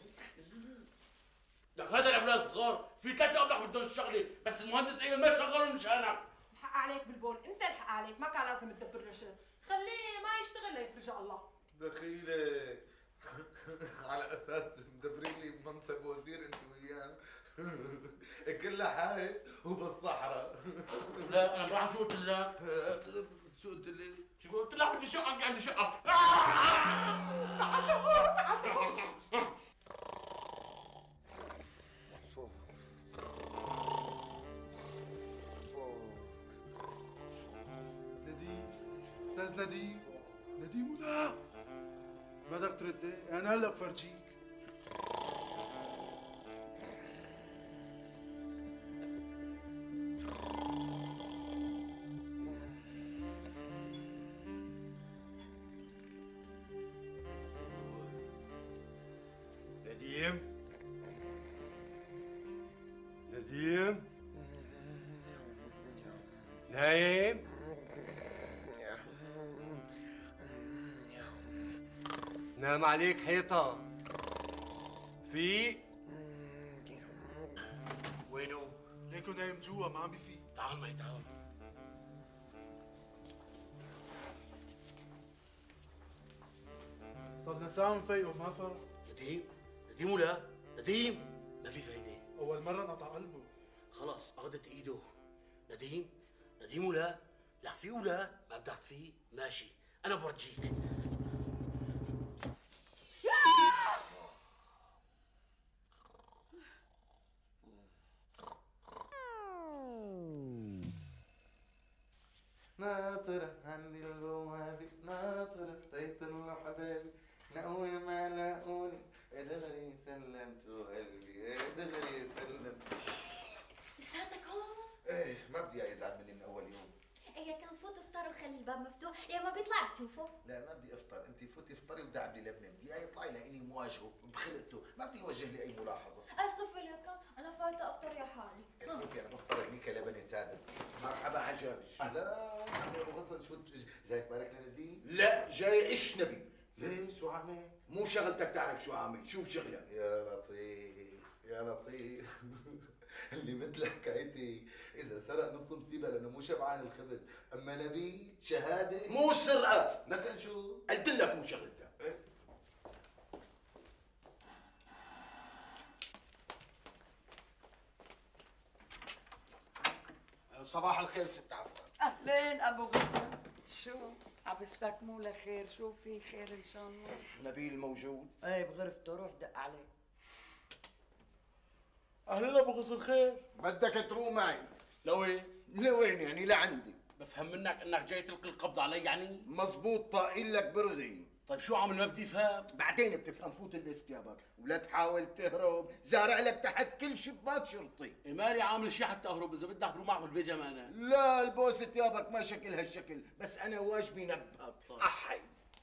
لك هذا الاولاد الصغار في 3 ابلغ بدهم الشغله، بس المهندس ايمن ما شغلهم مشانك. الحق عليك بالبول، انت الحق عليك، ما كان لازم تدبر له شغل. خليه ما يشتغل ليفرجع الله. دخيلك على اساس مدبرين لي منصب وزير انت وياه. كلها حارس وبالصحراء. لا انا براح شو قلت لك؟ شو قلت لي؟ شو قلت لك؟ بدي شقك عندي شقك. نديم، استاذ نديم، نديم ولا ما بدك ترد؟ انا هلا بفرجيك. نديم، نديم، نايم؟ نام عليك حيطة. في وينه؟ ليكو نايم جوا ما عم بفيق. تعال معي تعال. صرنا ساعة مفيقه وما فاق. نديم؟ نديم ولا؟ نديم؟ ما في فايدة. أول مرة انقطع قلبه. خلص اخذت ايده. نديم؟ نديم ولا؟ لا في ولا؟ ما بدك فيه؟ ماشي انا بورجيك. ناطرة عندي البوابة، ناطرة تيطلع حبايبي، نقول ما لاقوني، دغري سلمت قلبي، دغري سلمت. لساتك هون؟ ايه ما بدي اياه يزعل مني من اول يوم. ايه كان فوت افطر وخلي الباب مفتوح، يا ما بيطلع بتشوفه. لا ما بدي افطر، انت فوتي افطري ودعبي لبنه، بدي اياه يطلع لاني مواجهه بخلقته، ما بدي يوجه لي اي ملاحظه. اسف لك، انا فايته افطر يا حالي. فوتي انا بفطر هنيك لبنه ساده. مرحبا عجبش. اهلا عمي ابو غصن، شو جاي تبارك لنديم؟ لا جاي اشنبي. ليش شو عامل؟ مو شغلتك تعرف شو عامل، شوف شغلك. يا لطيف يا لطيف. اللي مثل حكايتي اذا سرق نص مصيبه لانه مو شبعان الخبز، اما نبي شهاده مو سرقه، لكن شو؟ قلت لك مو شغلتك. صباح الخير ست عفان. اهلين ابو غصن، شو عبستك مو لخير؟ شو في خير ان شاء الله؟ نبيل موجود؟ ايه بغرفته، روح دق عليه. اهلا ابو غصن خير. بدك تروح معي؟ لوين؟ لوين يعني؟ لعندي. بفهم منك انك جاي تلقي القبض علي يعني؟ مزبوط، طاقل لك برغي. طيب شو عامل ما بدي افهم؟ بعدين بتفهم، فوت البس ثيابك ولا تحاول تهرب، زارع لك تحت كل شباك شرطي. إيه مالي عامل شيء حتى اهرب، اذا بدي احضر معك بالبيجامه انا. لا البوس ثيابك ما شكل هالشكل، بس انا واجبي نبهك. احي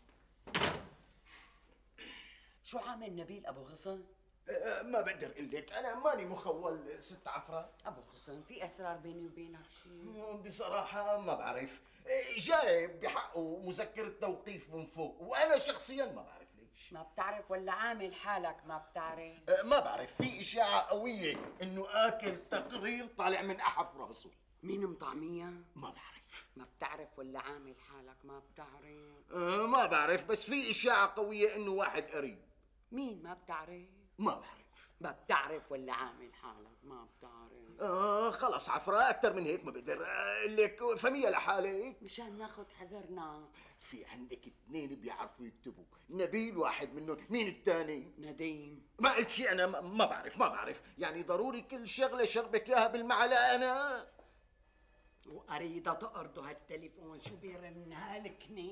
شو عامل نبيل ابو غصن؟ ما بقدر اقول لك، انا ماني مخول ست عفرة. ابو غصن في اسرار بيني وبينك شيء؟ بصراحة ما بعرف، جايب بحقه مذكرة توقيف من فوق، وانا شخصيا ما بعرف ليش. ما بتعرف ولا عامل حالك ما بتعرف؟ ما بعرف، في اشاعة قوية انه اكل تقرير طالع من احف راسه. مين مطعميها؟ ما بعرف. ما بتعرف ولا عامل حالك ما بتعرف؟ ما بعرف، بس في اشاعة قوية انه واحد قريب. مين ما بتعرف؟ ما بعرف. ما بتعرف ولا عامل حالك ما بتعرف؟ خلص عفرة، اكثر من هيك ما بقدر اقول لك، فهميها لحالك. مشان ناخذ حذرنا. في عندك اثنين بيعرفوا يكتبوا، نبيل واحد منهم، مين الثاني؟ نديم. ما قلت شيء، انا ما بعرف، يعني ضروري كل شغله شربك اياها بالمعلقه انا؟ وأريد تقرضوا هالتليفون، شو بيرن هالكني؟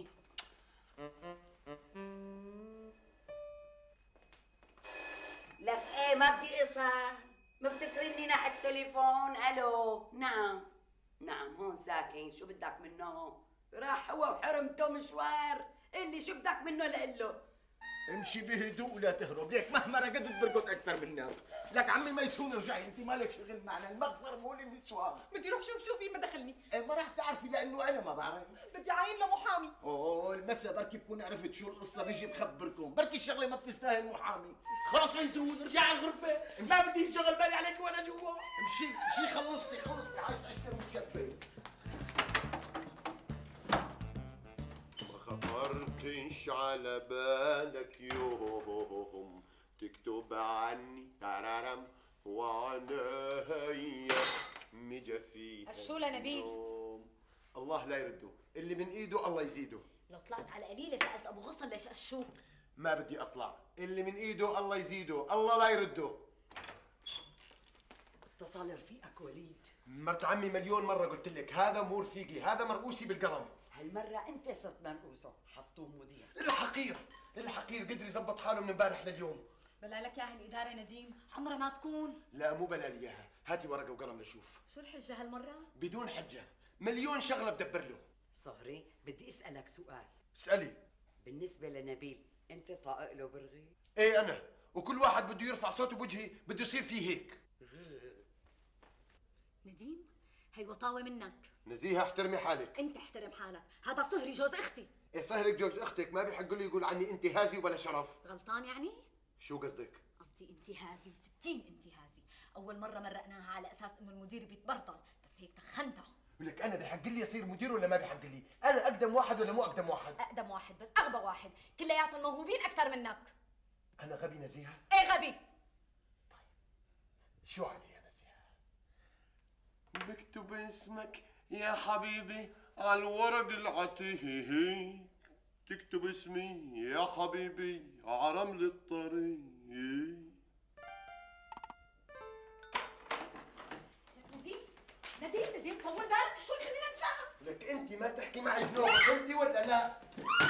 لك ايه ما بدي اصل، مفتكريني نحت التليفون؟ الو، نعم هون ساكن، شو بدك منه؟ راح هو وحرمته مشوار، اللي شو بدك منه لقله؟ امشي بهدوء ولا تهرب، ليك مهما رقدت برقد اكثر منها. لك عمي ميسون رجعي، انت مالك شغل معنا، المغفر مو للنسوان. بدي روح شوف في ما دخلني. ما راح تعرفي لانه انا ما بعرف. بدي عين لمحامي. المسا بركي بكون عرفت شو القصه، بيجي بخبركم، بركي الشغله ما بتستاهل محامي. خلص ميسون ارجع على الغرفه، ما بدي انشغل بالي عليك وانا جوا. امشي خلصتي عايش عشتر متشبه. ما خطرتش على بالك يوم تكتب عني ترارم وعنايا مجفيها. الشو لنبيل؟ الله لا يرده، اللي من ايده الله يزيده. لو طلعت على قليله سالت ابو غصن ليش الشو؟ ما بدي اطلع، اللي من ايده الله يزيده، الله لا يرده. اتصل رفيقك وليد. مرت عمي مليون مره قلت لك هذا مو رفيقي، هذا مرؤوسي بالقلم. هالمرة انت صرت منقوصه، حطوه مدير. الحقير قدر يزبط حاله من امبارح لليوم. بلا لك يا هالاداره نديم، عمرها ما تكون. لا مو بلا لي اياها، هاتي ورقه وقلم لشوف. شو الحجه هالمره؟ بدون حجه، مليون شغله بدبر له. صهري بدي اسالك سؤال. اسالي. بالنسبه لنبيل انت طاقق له برغي؟ ايه انا، وكل واحد بده يرفع صوته بوجهي بده يصير فيه هيك. نديم هي وطاوه منك. نزيهه احترمي حالك. انت احترم حالك، هذا صهري جوز اختي. ايه صهرك جوز اختك، ما بيحق له يقول عني انتهازي ولا شرف. غلطان يعني؟ شو قصدك؟ قصدي انتهازي و60 انتهازي. اول مره مرقناها على اساس انه المدير بيتبرطل، بس هيك تخنتها. لك انا بحق لي اصير مدير ولا ما بحق لي؟ انا اقدم واحد ولا مو اقدم واحد؟ اقدم واحد، بس اغبى واحد، كلياتهم موهوبين اكثر منك. انا غبي نزيهه؟ ايه غبي. شو علي يا نزيهه؟ بكتب اسمك يا حبيبي على الورق العتيق، تكتب اسمي يا حبيبي على رمل الطريق. نديم طول بالك شوي خلينا نتفاهم. لك انت ما تحكي معي بنوع، فهمتي ولا لا؟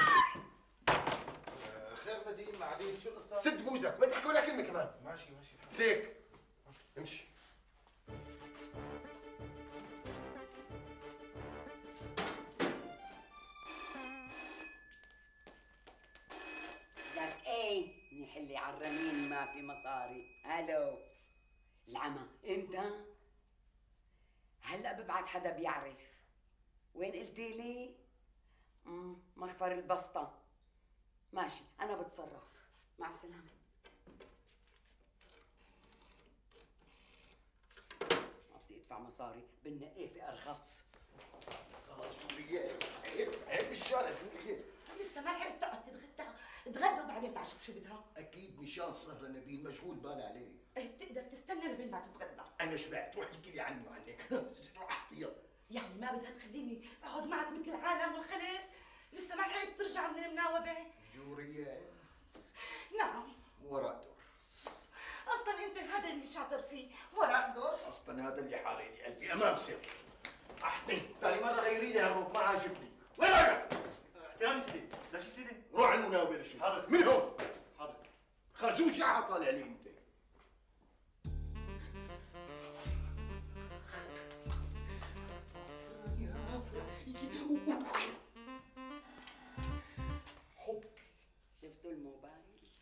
خير نديم معلش، شو القصه؟ سد بوزك، ما تحكي ولا كلمه كمان. ماشي سيك امشي. لك ايه نحلي على الرنين ما في مصاري. الو العمى امتى؟ هلا ببعت حدا بيعرف. وين قلتي لي؟ مخفر البسطة. ماشي انا بتصرف، مع السلامة. ما بدي ادفع مصاري، بالنقي في ارخص. شو بيك؟ عيب بالشارع، شو بيك؟ لسه ما لحقت تقعد تتغدى وبعدين تعال شوف شو بدها. اكيد مشان سهرة نبيل مشغول بالي عليه. بتقدر تستنى لبين ما تتغدى. انا شبعت، روح احكي لي عني وعنك. روح احكي يلا. يعني ما بدها تخليني اقعد معك مثل العالم والخلق؟ لسه ما قعدت ترجع من المناوبة؟ جورية نعم. وراء دور. اصلا انت هذا اللي شاطر فيه، وراء دور. اصلا هذا اللي حارقني قلبي امام سر. احتي ثاني مرة غيري لي هالروب ما عاجبني. وين رايح؟ احترامي سيدي. لا شي سيدي. روح على المناوبة لشو؟ حاضر. من هون. حاضر. خازوق شو طالع لي انت؟ شفتوا الموبايل؟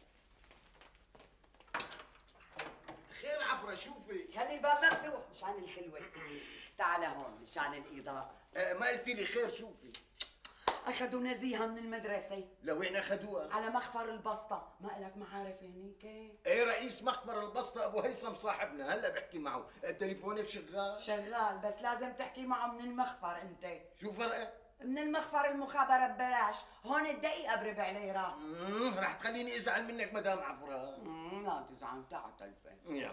خير عفرة شوفي. خلي الباب مفتوح مشان الخلوة. تعال هون مشان الإضاءة. ما قلتي لي خير شوفي. أخذوا نزيهة من المدرسة. لوين أخذوها؟ على مخفر البسطة، ما إلك معارف هنيك؟ ايه رئيس مخبر البسطة أبو هيثم صاحبنا، هلا بحكي معه، تليفونك شغال؟ شغال، بس لازم تحكي معه من المخفر أنت. شو فرقه؟ من المخفر المخابرة ببلاش، هون الدقيقة بربع ليرة. رح تخليني أزعل منك مدام عفرة. لا تزعل، تعال تلفن. يلا.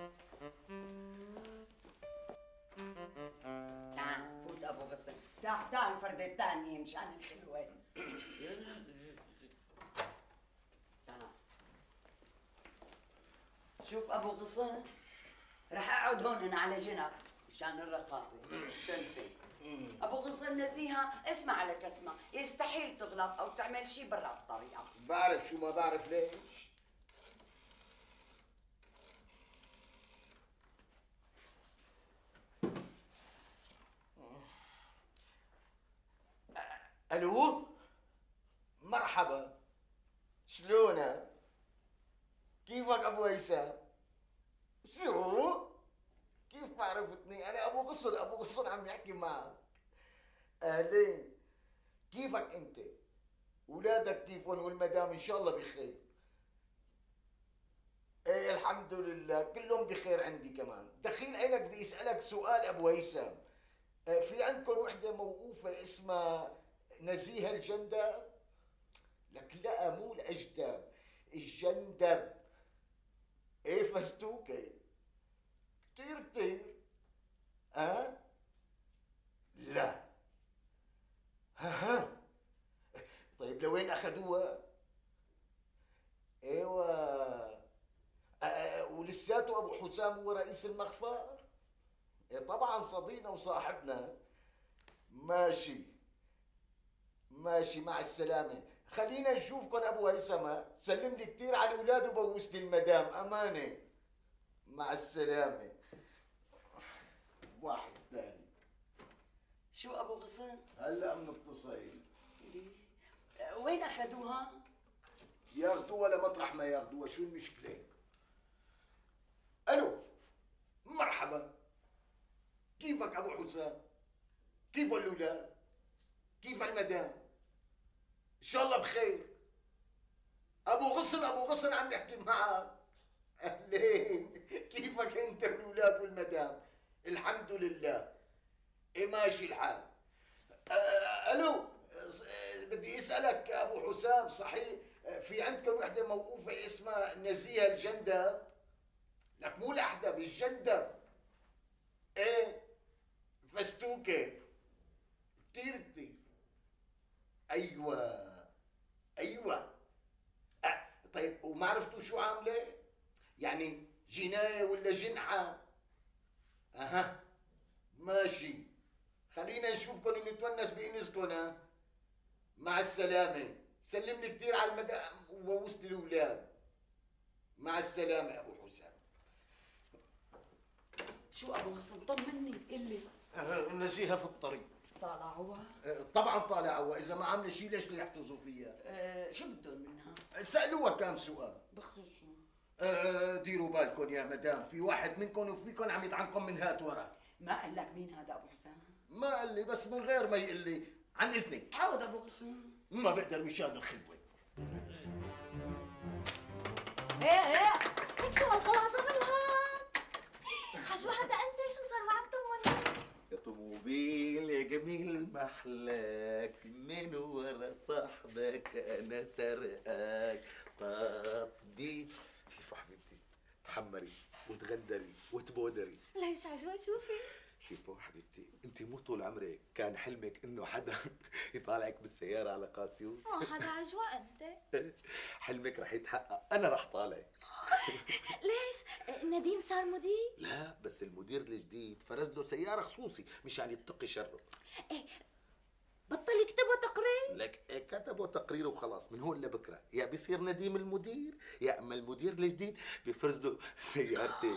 تعال فوت أبو غصن، تعال الفردة الثانية مشان الخلوة. تعال. شوف أبو غصن، رح أقعد هون أنا على جنب مشان الرقابة. تلفن. أبو غصن نزيهة، اسمع عليك اسمع، يستحيل تغلط أو تعمل شي برا الطريقة. بعرف شو ما بعرف ليش؟ الو مرحبا، شلونك؟ كيفك ابو هيثم؟ شو؟ كيف ما عرفتني؟ انا ابو غصن عم يحكي معك. اهلين، كيفك انت؟ اولادك كيفهم والمدام ان شاء الله بخير؟ ايه الحمد لله كلهم بخير عندي كمان. دخيل عينك بدي اسالك سؤال ابو هيثم، في عندكم وحده موقوفه اسمها نزيهة الجندب؟ لك لا مو الأجدب، الجندب. ايه فستوكة كتير لا ها طيب لوين أخذوها؟ ايوه ولساته أبو حسام هو رئيس المخفر؟ ايه طبعا صديقنا وصاحبنا. ماشي مع السلامة. خلينا نشوفكم أبو هيثم. سلم لي كثير على الأولاد وبوس لي المدام أمانة. مع السلامة. واحد ثاني. شو أبو غصن؟ هلا بنتصل. وين أخذوها؟ ياخذوها لمطرح ما ياخذوها، شو المشكلة؟ ألو مرحبا، كيفك أبو حسام؟ كيف الأولاد؟ كيف المدام؟ إن شاء الله بخير. أبو غصن عم يحكي معك. أهلين، كيفك أنت والأولاد والمدام؟ الحمد لله. إيه ماشي الحال. ألو، بدي أسألك أبو حسام، صحيح في عندكم وحدة موقوفة اسمها نزيهة الجندب؟ لك مو الأحدب، الجندب. إيه فستوكة كتير. ايوه طيب وما عرفتوا شو عامله؟ يعني جناية ولا جنحة؟ اها ماشي، خلينا نشوفكم ونتونس بانسكم. مع السلامة. سلم لي كثير على المدام ووصل الاولاد. مع السلامة ابو حسام. شو ابو غصن طمني قلي. نزيهة في الطريق. طالعوها؟ طبعا طالعوها، اذا ما عامله شيء ليش يحتفظوا فيها؟ شو بدهم منها؟ سألوها كم سؤال. بخصوص شو؟ ديروا بالكم يا مدام، في واحد منكم وفيكم عم يطعنكم من هات ورا. ما قال لك مين هذا ابو حسام؟ ما قال لي، بس من غير ما يقول لي. عن اذنك. عود ابو غصن. ما بقدر مشان الخلوه. ايه ليك شو هالخلاصه من هاد؟ شو هذا انت؟ شو صار معك طمني؟ يا طموبيل يا جميل محلاك، من ورا صاحبك انا سرقاك. تطبيق شوفي حبيبتي، تحمري وتغندري وتبودري. ليش عجوة شوفي؟ شوفوا حبيبتي، انت مو طول عمرك كان حلمك انه حدا يطالعك بالسياره على قاسيون؟ هذا عجوة انت. حلمك رح يتحقق، انا رح طالعك. ليش؟ نديم صار مدير؟ لا بس المدير الجديد فرز له سياره خصوصي مشان يتقي شره. ايه بطل يكتبوا تقرير؟ لك كتبوا تقرير وخلاص، من هون لبكره يا بيصير نديم المدير يا اما المدير الجديد بيفرز له سيارتين.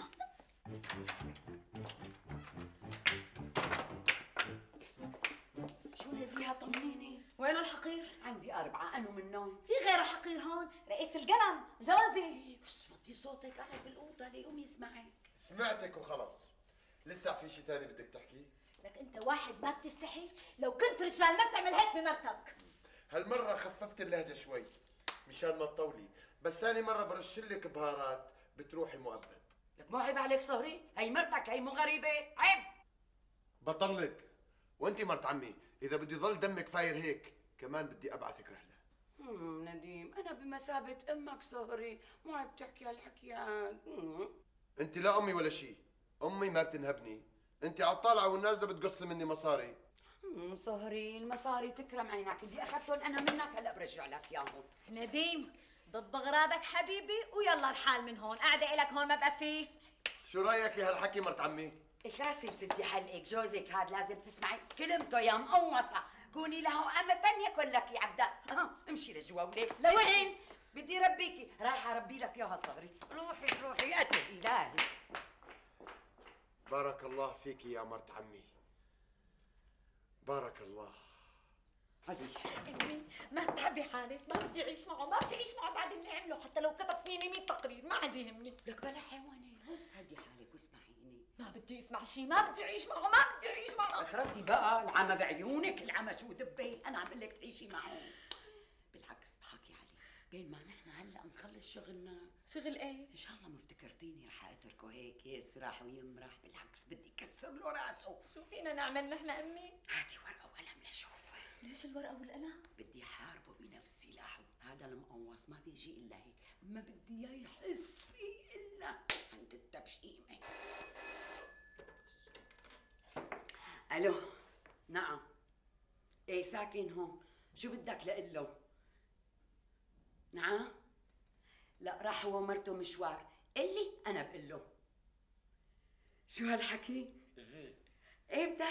شو نزيهة طمنيني؟ وينه الحقير؟ عندي 4 أنو منهم. في غيره حقير هون، رئيس القلم جوزي. بس وطي صوتك قاعد بالأوضة ليقوم يسمعك. سمعتك وخلاص. لسه في شيء ثاني بدك تحكيه؟ لك انت واحد ما بتستحي، لو كنت رجال ما بتعمل هيك بمرتك. هالمرة خففت اللهجة شوي مشان ما تطولي، بس ثاني مرة برشلك بهارات بتروحي مؤبد. لك مو عيب عليك صهري؟ هي مرتك، هي مو غريبة، عيب. بطلك، وانت مرت عمي، إذا بدي ضل دمك فاير هيك كمان بدي أبعثك رحلة. نديم أنا بمثابة أمك صهري، مو عيب تحكي هالحكيات. انت لا أمي ولا شيء، أمي ما بتنهبني، انت عالطالعة والنازلة بتقصي مني مصاري. صهري المصاري تكرم عينك، اللي أخذتهم أنا منك هلا برجع لك إياهم. نديم ضد اغراضك حبيبي ويلا الحال من هون، قاعدة إلك هون ما بقى فيش. شو رأيك بهالحكي مرت عمي؟ اخرسي بستي حلقك، جوزك هاد لازم تسمعي كلمته يا مقوصة، كوني له أمة يكن لك يا عبدا. امشي لجوا وليك. لوين؟ بدي ربيكي، رايحة أربي لك إياها صهري. روحي قتل إلهي. بارك الله فيك يا مرت عمي، بارك الله. امي ما تحبي حالك، ما بدي اعيش معه، ما بدي اعيش معه بعد اللي عمله، حتى لو كتب فيني 100 تقرير ما عاد يهمني. لك بلا حيوانة، هز هدي حالك واسمعيني. ما بدي اسمع شيء، ما بدي اعيش معه، ما بدي اعيش معه. اخرسي بقى، العمى بعيونك، العمى شو دبي، انا عم بقول لك تعيشي معه. بالعكس اضحكي عليه، بين ما نحن هلا نخلص شغلنا. شغل ايه؟ ان شاء الله ما افتكرتيني رح اتركه هيك يسرح ويمرح، بالعكس بدي كسر له راسه. شو فينا نعمل نحن امي؟ هاتي ورقه وقلم لشوف. ليش الورقه والقلم؟ بدي حاربه بنفس سلاحه، هذا المقوص ما بيجي الا هيك، ما بدي اياه يحس فيه الا عند التبشيمه. الو، نعم. ايه ساكن هون، شو بدك لقله؟ نعم؟ لا راح هو ومرته مشوار، قلي انا بقله. شو هالحكي؟ امتى؟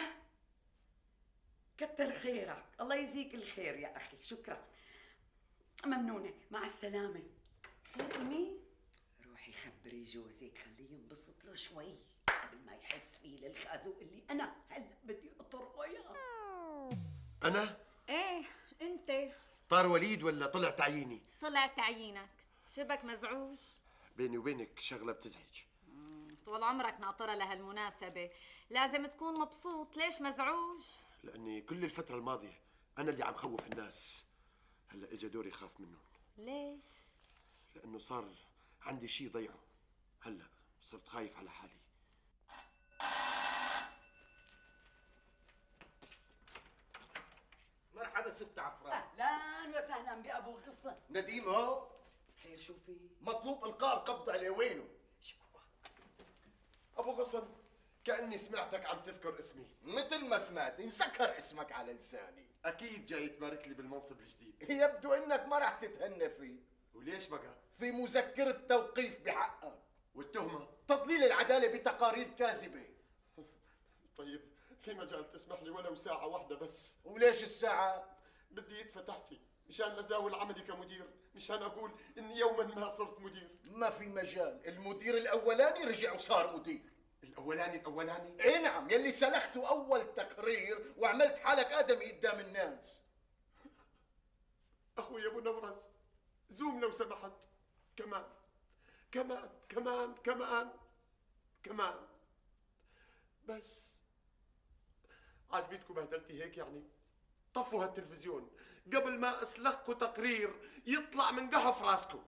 كتر خيرك، الله يجزيك الخير يا اخي، شكرا. ممنونة، مع السلامة. خير امي؟ روحي خبري جوزك خليه ينبسط له شوي قبل ما يحس فيه للخازوق اللي انا هلا بدي اطرقه اياه. أنا؟ ايه انت. طار وليد ولا طلع تعييني؟ طلع تعيينك، شبك مزعوج؟ بيني وبينك شغلة بتزعج. طول عمرك ناطرة لهالمناسبة، لازم تكون مبسوط، ليش مزعوج؟ لأني كل الفترة الماضية أنا اللي عم خوف الناس، هلا إجا دوري خاف منهم. ليش؟ لأنه صار عندي شيء ضيعه، هلا صرت خايف على حالي. مرحبا ست عفراء. اهلا وسهلا بابو غصه. نديم اهو. خير شو في؟ مطلوب القاء القبض عليه، وينه؟ أبو غصن كأني سمعتك عم تذكر اسمي. مثل ما سمعت انسكر اسمك على لساني. أكيد جاي تبارك لي بالمنصب الجديد. يبدو انك ما رح تتهنى فيه. وليش بقى؟ في مذكرة توقيف بحقك. والتهمة؟ تضليل العدالة بتقارير كاذبة. طيب في مجال تسمح لي ولو ساعة واحدة بس؟ وليش الساعة؟ بدي يتفتحتي مشان لزاول عملي كمدير، مشان أقول إني يوما ما صرت مدير. ما في مجال، المدير الأولاني رجع وصار مدير. الأولاني؟ إيه نعم، يلي سلخته أول تقرير وعملت حالك آدمي قدام الناس. أخوي أبو نبرز، زوم لو سمحت. كمان بس عجبتكم بهدلتي هيك يعني؟ طفوا هالتلفزيون قبل ما أسلخكوا تقرير يطلع من قحف راسكم.